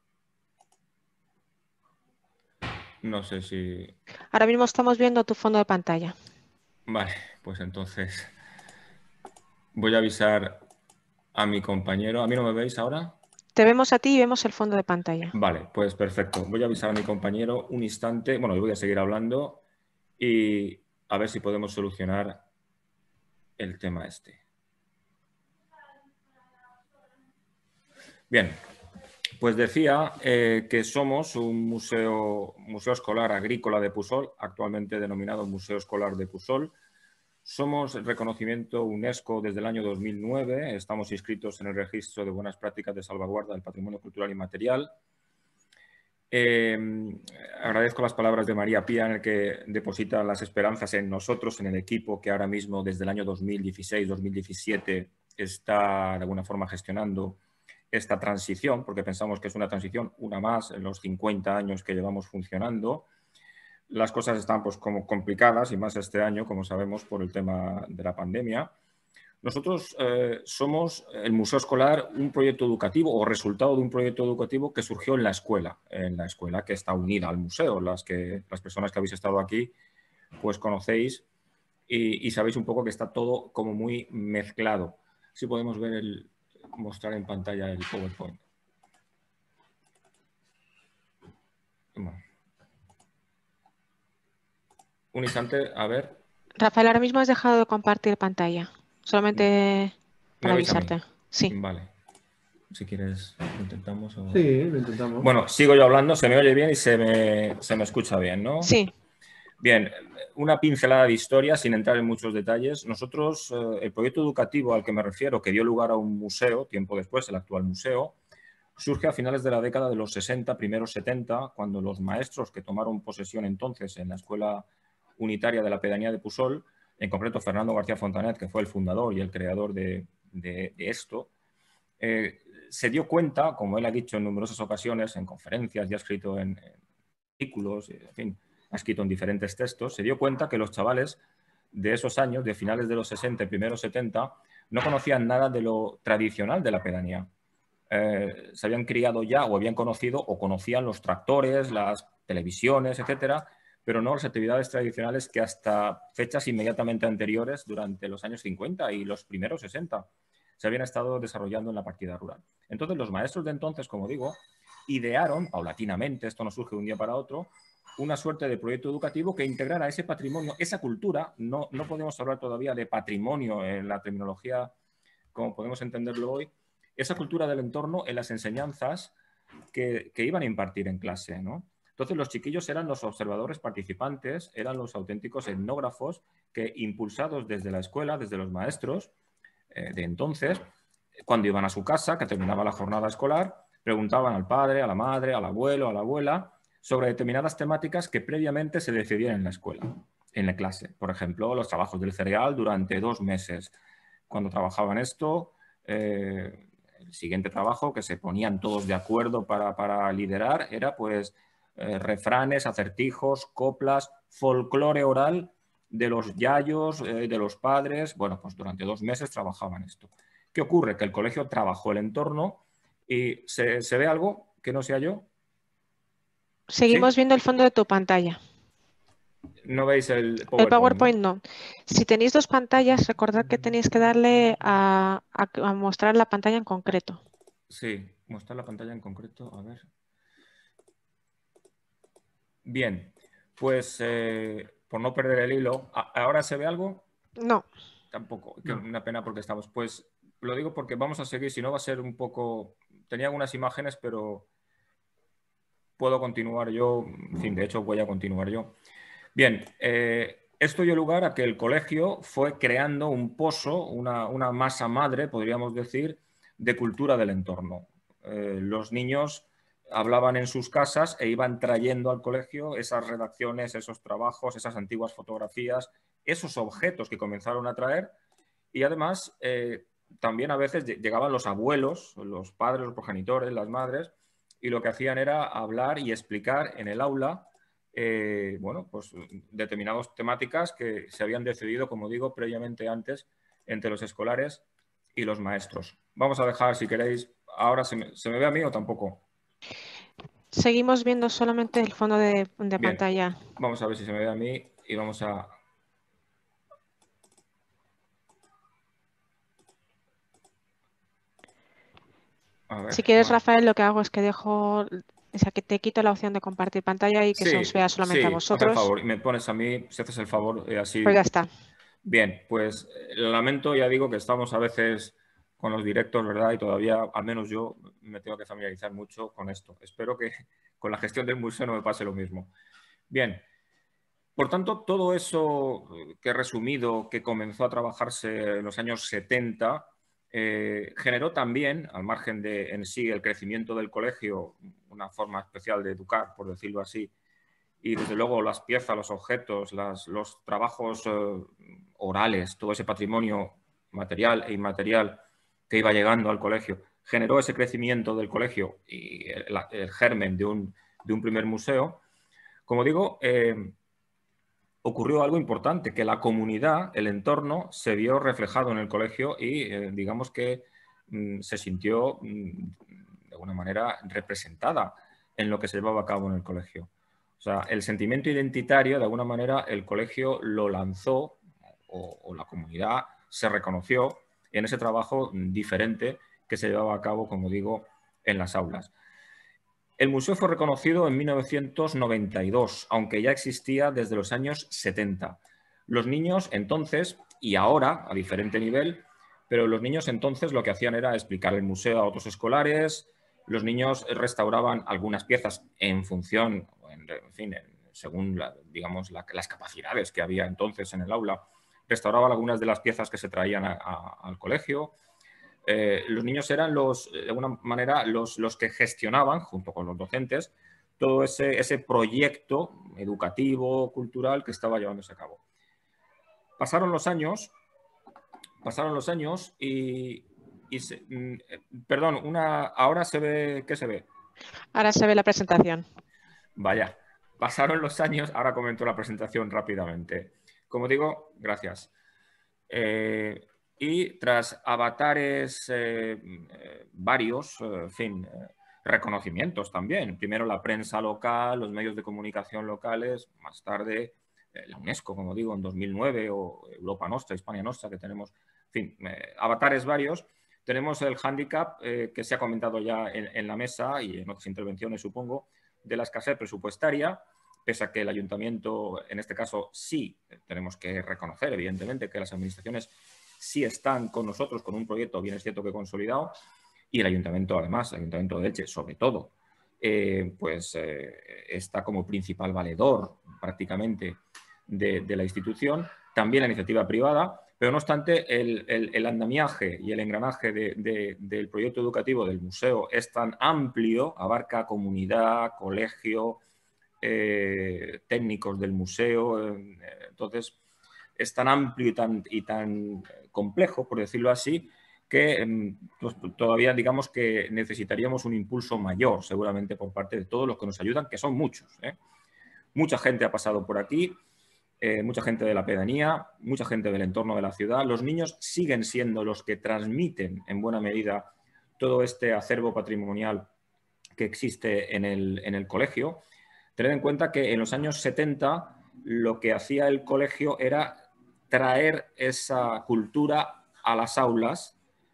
No sé si... Ahora mismo estamos viendo tu fondo de pantalla. Vale, pues entonces voy a avisar a mi compañero. ¿A mí no me veis ahora? Te vemos a ti y vemos el fondo de pantalla. Vale, pues perfecto. Voy a avisar a mi compañero un instante. Bueno, yo voy a seguir hablando y a ver si podemos solucionar el tema este. Bien, pues decía eh, que somos un museo, museo escolar agrícola de Pusol, actualmente denominado Museo Escolar de Pusol. Somos el reconocimiento UNESCO desde el año dos mil nueve, estamos inscritos en el registro de buenas prácticas de salvaguarda del patrimonio cultural inmaterial. Eh, agradezco las palabras de María Pía en el que deposita las esperanzas en nosotros, en el equipo que ahora mismo desde el año dos mil dieciséis dos mil diecisiete está de alguna forma gestionando esta transición, porque pensamos que es una transición, una más en los cincuenta años que llevamos funcionando. Las cosas están pues como complicadas y más este año, como sabemos, por el tema de la pandemia. Nosotros eh, somos el Museo Escolar, un proyecto educativo o resultado de un proyecto educativo que surgió en la escuela, en la escuela que está unida al museo. Las, que, las personas que habéis estado aquí pues conocéis y, y sabéis un poco que está todo como muy mezclado. Si podemos ver el, mostrar en pantalla el PowerPoint. Bueno. Un instante, a ver. Rafael, ahora mismo has dejado de compartir pantalla. Solamente para avisarte. Sí. Vale. Si quieres, lo intentamos. O... Sí, lo intentamos. Bueno, sigo yo hablando, se me oye bien y se me, se me escucha bien, ¿no? Sí. Bien, una pincelada de historia sin entrar en muchos detalles. Nosotros, eh, el proyecto educativo al que me refiero, que dio lugar a un museo, tiempo después, el actual museo, surge a finales de la década de los sesenta, primeros setenta, cuando los maestros que tomaron posesión entonces en la Escuela Unitaria de la Pedanía de Pusol, en concreto Fernando García Fontanet, que fue el fundador y el creador de, de, de esto, eh, se dio cuenta, como él ha dicho en numerosas ocasiones, en conferencias y ha escrito en, en artículos, en fin, ha escrito en diferentes textos, se dio cuenta que los chavales de esos años, de finales de los sesenta y primeros setenta, no conocían nada de lo tradicional de la pedanía. Eh, se habían criado ya o habían conocido o conocían los tractores, las televisiones, etcétera, pero no las actividades tradicionales que hasta fechas inmediatamente anteriores, durante los años cincuenta y los primeros sesenta, se habían estado desarrollando en la partida rural. Entonces, los maestros de entonces, como digo, idearon paulatinamente, esto no surge de un día para otro, una suerte de proyecto educativo que integrara ese patrimonio, esa cultura. No, no podemos hablar todavía de patrimonio en la terminología como podemos entenderlo hoy, esa cultura del entorno en las enseñanzas que, que iban a impartir en clase, ¿no? Entonces, los chiquillos eran los observadores participantes, eran los auténticos etnógrafos que, impulsados desde la escuela, desde los maestros eh, de entonces, cuando iban a su casa, que terminaba la jornada escolar, preguntaban al padre, a la madre, al abuelo, a la abuela, sobre determinadas temáticas que previamente se decidían en la escuela, en la clase. Por ejemplo, los trabajos del cereal durante dos meses. Cuando trabajaban esto, eh, el siguiente trabajo que se ponían todos de acuerdo para, para liderar era pues eh, refranes, acertijos, coplas, folclore oral de los yayos, eh, de los padres. Bueno, pues durante dos meses trabajaban esto. ¿Qué ocurre? Que el colegio trabajó el entorno y se, se ve algo que no sea yo. Seguimos ¿Sí? viendo el fondo de tu pantalla. ¿No veis el PowerPoint? El PowerPoint no. no. Si tenéis dos pantallas, recordad que tenéis que darle a, a, a mostrar la pantalla en concreto. Sí, mostrar la pantalla en concreto, a ver. Bien, pues eh, por no perder el hilo, ¿ahora se ve algo? No. Tampoco, que No. una pena porque estamos. Pues lo digo porque vamos a seguir, si no va a ser un poco... Tenía algunas imágenes, pero puedo continuar yo, en fin, de hecho voy a continuar yo. Bien, eh, esto dio lugar a que el colegio fue creando un pozo, una, una masa madre, podríamos decir, de cultura del entorno. Eh, los niños hablaban en sus casas e iban trayendo al colegio esas redacciones, esos trabajos, esas antiguas fotografías, esos objetos que comenzaron a traer, y además eh, también a veces llegaban los abuelos, los padres, los progenitores, las madres, y lo que hacían era hablar y explicar en el aula Eh, bueno, pues determinadas temáticas que se habían decidido, como digo, previamente antes entre los escolares y los maestros. Vamos a dejar, si queréis, ahora se me, ¿se me ve a mí o tampoco? Seguimos viendo solamente el fondo de, de Bien, pantalla. vamos a ver si se me ve a mí y vamos a... a ver, Si quieres, vale. Rafael, lo que hago es que dejo, o sea, que te quito la opción de compartir pantalla y que Sí, se os vea solamente sí, a haz el vosotros. favor, me pones a mí, si haces el favor, eh, así... Pues ya está. Bien, pues eh, lamento, ya digo, que estamos a veces con los directos, ¿verdad? Y todavía, al menos yo, me tengo que familiarizar mucho con esto. Espero que con la gestión del museo no me pase lo mismo. Bien, por tanto, todo eso que he resumido, que comenzó a trabajarse en los años setenta, eh, generó también, al margen de en sí el crecimiento del colegio, una forma especial de educar, por decirlo así, y desde luego las piezas, los objetos, las, los trabajos eh, orales, todo ese patrimonio material e inmaterial que iba llegando al colegio, generó ese crecimiento del colegio y el, el germen de un, de un primer museo. Como digo, eh, ocurrió algo importante, que la comunidad, el entorno, se vio reflejado en el colegio y eh, digamos que mm, se sintió mm, de alguna manera representada en lo que se llevaba a cabo en el colegio. O sea, el sentimiento identitario, de alguna manera, el colegio lo lanzó o, o la comunidad se reconoció en ese trabajo diferente que se llevaba a cabo, como digo, en las aulas. El museo fue reconocido en mil novecientos noventa y dos, aunque ya existía desde los años setenta. Los niños entonces, y ahora a diferente nivel, pero los niños entonces lo que hacían era explicar el museo a otros escolares. Los niños restauraban algunas piezas en función, en fin, según la, digamos, la, las capacidades que había entonces en el aula, restauraba algunas de las piezas que se traían a, a, al colegio. Eh, los niños eran los, de alguna manera los, los que gestionaban, junto con los docentes, todo ese, ese proyecto educativo, cultural que estaba llevándose a cabo. Pasaron los años, pasaron los años y, y se, perdón, una, ahora se ve, ¿qué se ve? Ahora se ve la presentación. Vaya, pasaron los años, ahora comento la presentación rápidamente. Como digo, gracias. Eh, y tras avatares eh, eh, varios, eh, en fin, eh, reconocimientos también. Primero la prensa local, los medios de comunicación locales, más tarde eh, la UNESCO, como digo, en dos mil nueve, o Europa Nostra, Hispania Nostra, que tenemos, en fin, eh, avatares varios. Tenemos el hándicap eh, que se ha comentado ya en, en la mesa y en otras intervenciones, supongo, de la escasez presupuestaria, pese a que el ayuntamiento, en este caso, sí tenemos que reconocer, evidentemente, que las administraciones sí están con nosotros con un proyecto, bien es cierto que consolidado, y el ayuntamiento, además, el ayuntamiento de Elche, sobre todo, eh, pues eh, está como principal valedor prácticamente de, de la institución, también la iniciativa privada, pero no obstante el, el, el andamiaje y el engranaje de, de, del proyecto educativo del museo es tan amplio, abarca comunidad, colegio, eh, técnicos del museo, eh, entonces es tan amplio y tan, y tan complejo, por decirlo así, que pues, todavía digamos que necesitaríamos un impulso mayor, seguramente por parte de todos los que nos ayudan, que son muchos, ¿eh? Mucha gente ha pasado por aquí, eh, mucha gente de la pedanía, mucha gente del entorno de la ciudad. Los niños siguen siendo los que transmiten en buena medida todo este acervo patrimonial que existe en el, en el colegio. Tened en cuenta que en los años setenta lo que hacía el colegio era traer esa cultura a las aulas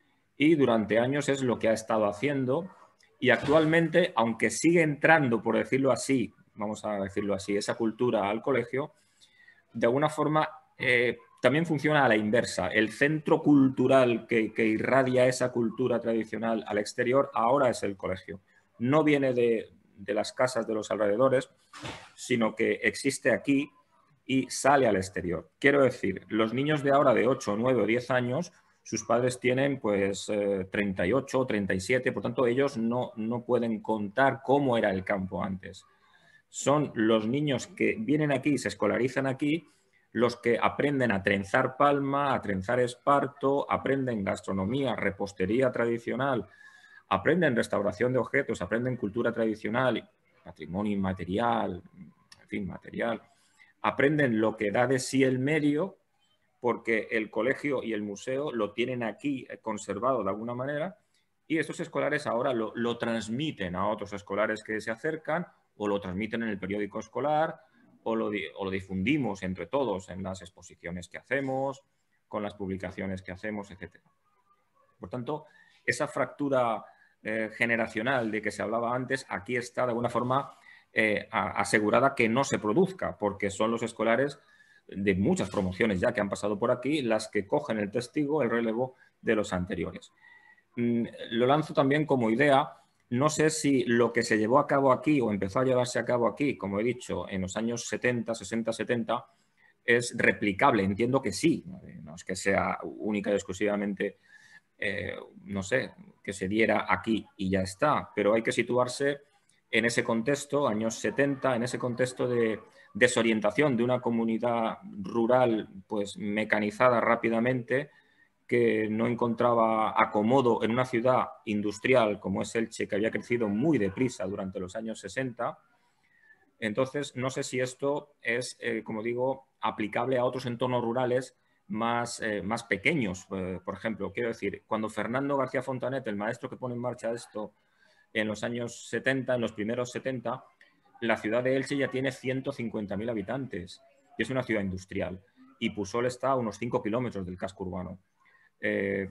y durante años es lo que ha estado haciendo y actualmente, aunque sigue entrando, por decirlo así, vamos a decirlo así, esa cultura al colegio, de alguna forma eh, también funciona a la inversa. El centro cultural que, que irradia esa cultura tradicional al exterior ahora es el colegio. No viene de, de las casas de los alrededores, sino que existe aquí y sale al exterior. Quiero decir, los niños de ahora de ocho, nueve o diez años, sus padres tienen pues eh, treinta y ocho, treinta y siete, por tanto ellos no, no pueden contar cómo era el campo antes. Son los niños que vienen aquí y se escolarizan aquí los que aprenden a trenzar palma, a trenzar esparto, aprenden gastronomía, repostería tradicional, aprenden restauración de objetos, aprenden cultura tradicional, patrimonio inmaterial, en fin, material. Aprenden lo que da de sí el medio porque el colegio y el museo lo tienen aquí conservado de alguna manera y estos escolares ahora lo, lo transmiten a otros escolares que se acercan o lo transmiten en el periódico escolar o lo, o lo difundimos entre todos en las exposiciones que hacemos, con las publicaciones que hacemos, etcétera. Por tanto, esa fractura eh, generacional de que se hablaba antes, aquí está de alguna forma eh, asegurada que no se produzca, porque son los escolares de muchas promociones ya que han pasado por aquí las que cogen el testigo, el relevo de los anteriores. Mm, lo lanzo también como idea. No sé si lo que se llevó a cabo aquí o empezó a llevarse a cabo aquí, como he dicho, en los años setenta, sesenta, setenta, es replicable. Entiendo que sí, no es que sea única y exclusivamente, eh, no sé, que se diera aquí y ya está, pero hay que situarse en ese contexto, años setenta, en ese contexto de desorientación de una comunidad rural pues mecanizada rápidamente, que no encontraba acomodo en una ciudad industrial como es Elche, que había crecido muy deprisa durante los años sesenta. Entonces, no sé si esto es, eh, como digo, aplicable a otros entornos rurales más, eh, más pequeños. Eh, por ejemplo, quiero decir, cuando Fernando García Fontanet, el maestro que pone en marcha esto en los años setenta, en los primeros setenta, la ciudad de Elche ya tiene ciento cincuenta mil habitantes y es una ciudad industrial. Y Pusol está a unos cinco kilómetros del casco urbano. Eh,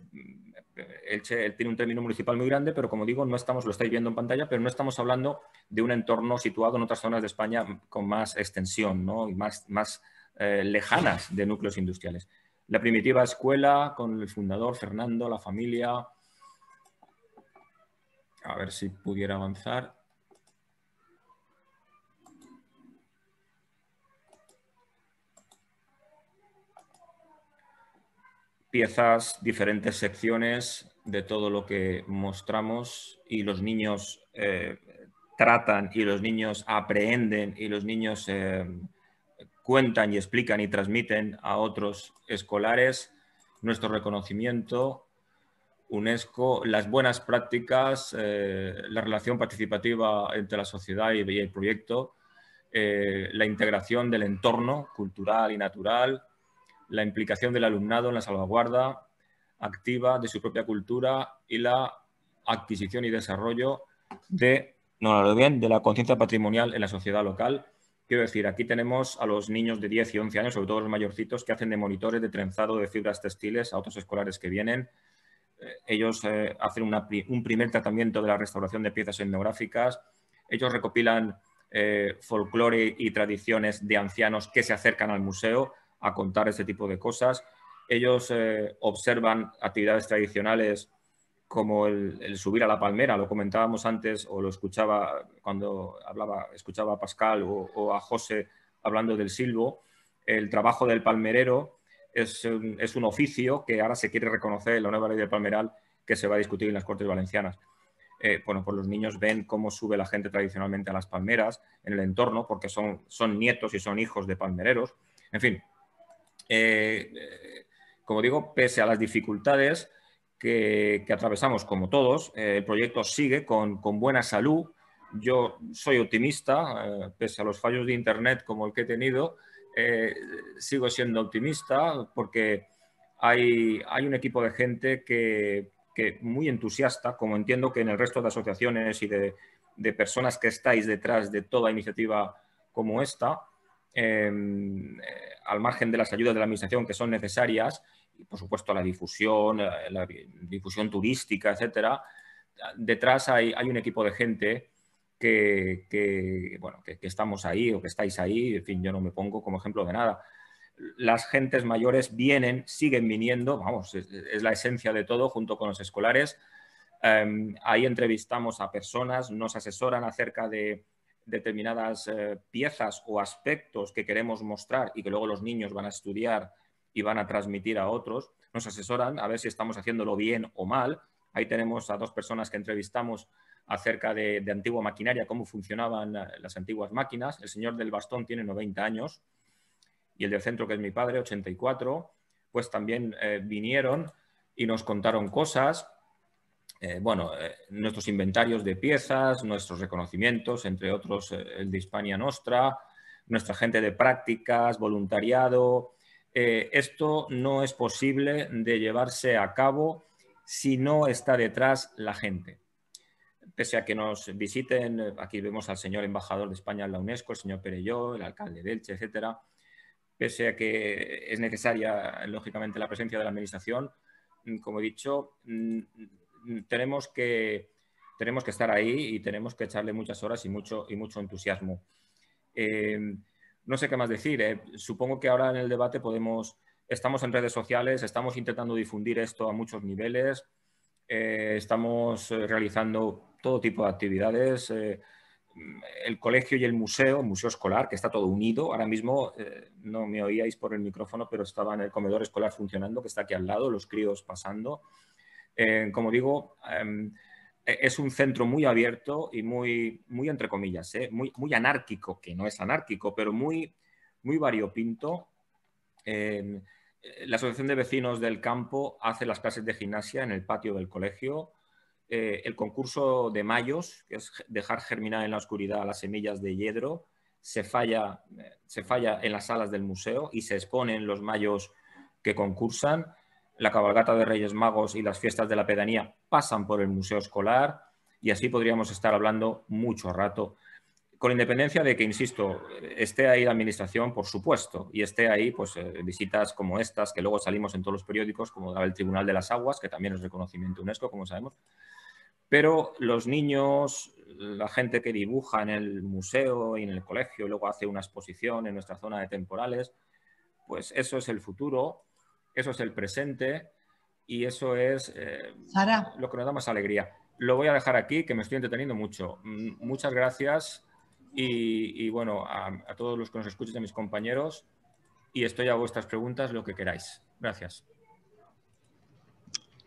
Elche tiene un término municipal muy grande, pero como digo, no estamos, lo estáis viendo en pantalla, pero no estamos hablando de un entorno situado en otras zonas de España con más extensión, ¿no? Y más, más eh, lejanas de núcleos industriales. La primitiva escuela con el fundador Fernando, la familia. A ver si pudiera avanzar. piezas, diferentes secciones de todo lo que mostramos y los niños eh, tratan y los niños aprehenden y los niños eh, cuentan y explican y transmiten a otros escolares nuestro reconocimiento, UNESCO, las buenas prácticas, eh, la relación participativa entre la sociedad y el proyecto, eh, la integración del entorno cultural y natural, la implicación del alumnado en la salvaguarda activa de su propia cultura y la adquisición y desarrollo de, no lo bien, de la conciencia patrimonial en la sociedad local. Quiero decir, aquí tenemos a los niños de diez y once años, sobre todo los mayorcitos, que hacen de monitores de trenzado de fibras textiles a otros escolares que vienen. Eh, ellos eh, hacen una, un primer tratamiento de la restauración de piezas etnográficas. Ellos recopilan eh, folclore y tradiciones de ancianos que se acercan al museo a contar ese tipo de cosas. Ellos eh, observan actividades tradicionales como el, el subir a la palmera, lo comentábamos antes o lo escuchaba cuando hablaba, escuchaba a Pascal o, o a José hablando del silbo. El trabajo del palmerero es un, es un oficio que ahora se quiere reconocer en la nueva ley del palmeral que se va a discutir en las Cortes Valencianas. Eh, bueno, pues los niños ven cómo sube la gente tradicionalmente a las palmeras en el entorno porque son, son nietos y son hijos de palmereros. En fin, eh, eh, como digo, pese a las dificultades que, que atravesamos como todos, eh, el proyecto sigue con, con buena salud. Yo soy optimista, eh, pese a los fallos de internet como el que he tenido, eh, sigo siendo optimista porque hay, hay un equipo de gente que, que muy entusiasta, como entiendo que en el resto de asociaciones y de, de personas que estáis detrás de toda iniciativa como esta, eh, al margen de las ayudas de la administración que son necesarias, y por supuesto la difusión, la, la difusión turística, etcétera, detrás hay, hay un equipo de gente que, que, bueno, que, que estamos ahí o que estáis ahí, en fin, yo no me pongo como ejemplo de nada. Las gentes mayores vienen, siguen viniendo, vamos, es, es la esencia de todo junto con los escolares. Eh, ahí entrevistamos a personas, nos asesoran acerca de determinadas eh, piezas o aspectos que queremos mostrar y que luego los niños van a estudiar y van a transmitir a otros. Nos asesoran a ver si estamos haciéndolo bien o mal. Ahí tenemos a dos personas que entrevistamos acerca de, de antigua maquinaria, cómo funcionaban las antiguas máquinas. El señor del bastón tiene noventa años y el del centro, que es mi padre, ochenta y cuatro, pues también eh, vinieron y nos contaron cosas. Eh, bueno, eh, nuestros inventarios de piezas, nuestros reconocimientos, entre otros eh, el de Hispania Nostra, nuestra gente de prácticas, voluntariado. Eh, esto no es posible de llevarse a cabo si no está detrás la gente. Pese a que nos visiten, aquí vemos al señor embajador de España en la UNESCO, el señor Perelló, el alcalde de Elche, etcétera. Pese a que es necesaria, lógicamente, la presencia de la administración, como he dicho, tenemos que, tenemos que estar ahí y tenemos que echarle muchas horas y mucho, y mucho entusiasmo. Eh, no sé qué más decir. Eh. Supongo que ahora en el debate podemos, estamos en redes sociales, estamos intentando difundir esto a muchos niveles, eh, estamos realizando todo tipo de actividades. Eh, el colegio y el museo, el museo escolar, que está todo unido. Ahora mismo eh, no me oíais por el micrófono, pero estaba en el comedor escolar funcionando, que está aquí al lado, los críos pasando. Eh, como digo, eh, es un centro muy abierto y muy, muy entre comillas, eh, muy, muy anárquico, que no es anárquico, pero muy, muy variopinto. Eh, la Asociación de Vecinos del Campo hace las clases de gimnasia en el patio del colegio. Eh, el concurso de mayos, que es dejar germinar en la oscuridad las semillas de yedro, se falla, eh, se falla en las salas del museo y se exponen los mayos que concursan. La cabalgata de Reyes Magos y las fiestas de la pedanía pasan por el museo escolar y así podríamos estar hablando mucho rato. Con independencia de que, insisto, esté ahí la administración, por supuesto, y esté ahí pues, eh, visitas como estas, que luego salimos en todos los periódicos, como el Tribunal de las Aguas, que también es reconocimiento UNESCO, como sabemos. Pero los niños, la gente que dibuja en el museo y en el colegio, luego hace una exposición en nuestra zona de temporales, pues eso es el futuro, eso es el presente y eso es eh, Sara, lo que nos da más alegría. Lo voy a dejar aquí, que me estoy entreteniendo mucho. Muchas gracias y, y bueno, a, a todos los que nos escuchen, a mis compañeros, y estoy a vuestras preguntas, lo que queráis. Gracias.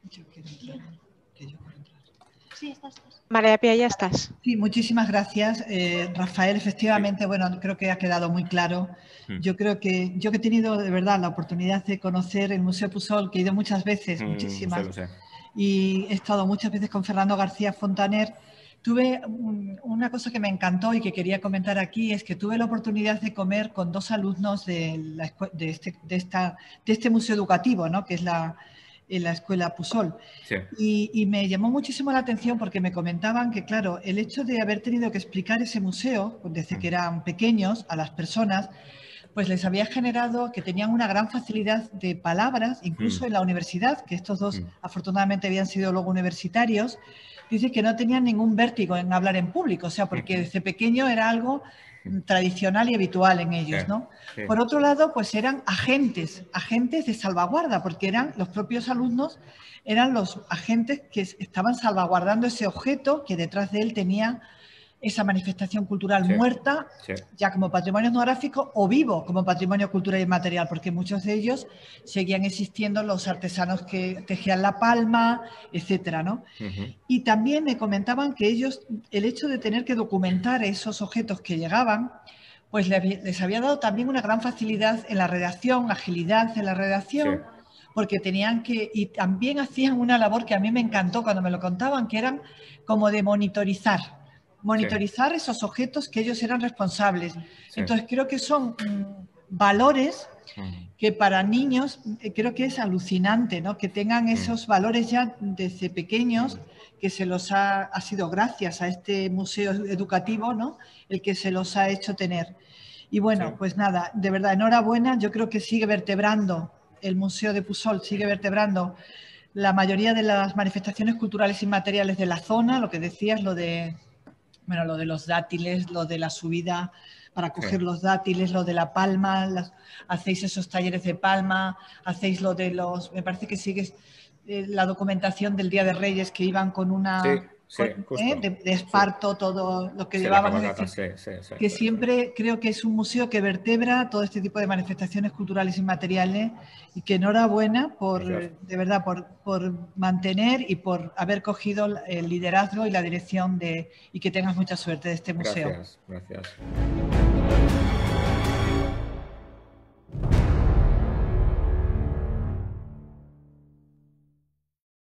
Yo quiero entrar, que yo quiero entrar. Sí, estás. María Pía, ya estás. Sí, muchísimas gracias, eh, Rafael. Efectivamente, sí. Bueno, creo que ha quedado muy claro. Mm. Yo creo que yo que he tenido de verdad la oportunidad de conocer el Museo Pusol, que he ido muchas veces, mm, muchísimas, lo sé, lo sé. Y he estado muchas veces con Fernando García Fontaner. Tuve un, una cosa que me encantó y que quería comentar aquí, es que tuve la oportunidad de comer con dos alumnos de, la, de, este, de, esta, de este museo educativo, ¿no? Que es la, en la escuela Pusol. Sí. Y, y me llamó muchísimo la atención porque me comentaban que, claro, el hecho de haber tenido que explicar ese museo desde que eran pequeños a las personas, pues les había generado que tenían una gran facilidad de palabras, incluso mm. en la universidad, que estos dos mm. afortunadamente habían sido luego universitarios. Dice que no tenían ningún vértigo en hablar en público, o sea, porque desde pequeño era algo tradicional y habitual en ellos, sí, ¿no? Sí. Por otro lado, pues eran agentes, agentes de salvaguarda, porque eran los propios alumnos, eran los agentes que estaban salvaguardando ese objeto que detrás de él tenía esa manifestación cultural sí, muerta, sí. ya como patrimonio etnográfico, o vivo como patrimonio cultural y inmaterial, porque muchos de ellos seguían existiendo los artesanos que tejían la palma, etcétera, ¿no? Uh-huh. Y también me comentaban que ellos, el hecho de tener que documentar esos objetos que llegaban, pues les había dado también una gran facilidad en la redacción, agilidad en la redacción, sí. porque tenían que, y también hacían una labor que a mí me encantó cuando me lo contaban, que eran como de monitorizar. monitorizar sí. esos objetos que ellos eran responsables. Sí. Entonces, creo que son mmm, valores que para niños eh, creo que es alucinante, ¿no? Que tengan esos valores ya desde pequeños, que se los ha, ha sido gracias a este museo educativo, ¿no? El que se los ha hecho tener. Y bueno, sí. pues nada, de verdad, enhorabuena. Yo creo que sigue vertebrando, el Museo de Pusol sigue vertebrando la mayoría de las manifestaciones culturales inmateriales de la zona, lo que decías, lo de... Bueno, lo de los dátiles, lo de la subida para coger sí. los dátiles, lo de la palma, las, hacéis esos talleres de palma, hacéis lo de los... Me parece que sigues eh, la documentación del Día de Reyes que iban con una... Sí, sí, con, eh, de, de esparto, sí. todo lo que sí, llevaban. Es decir, sí, sí, sí. Que siempre creo que es un museo que vertebra todo este tipo de manifestaciones culturales inmateriales y que enhorabuena por, de verdad, por, por mantener y por haber cogido el liderazgo y la dirección de, y que tengas mucha suerte de este museo. Gracias, gracias.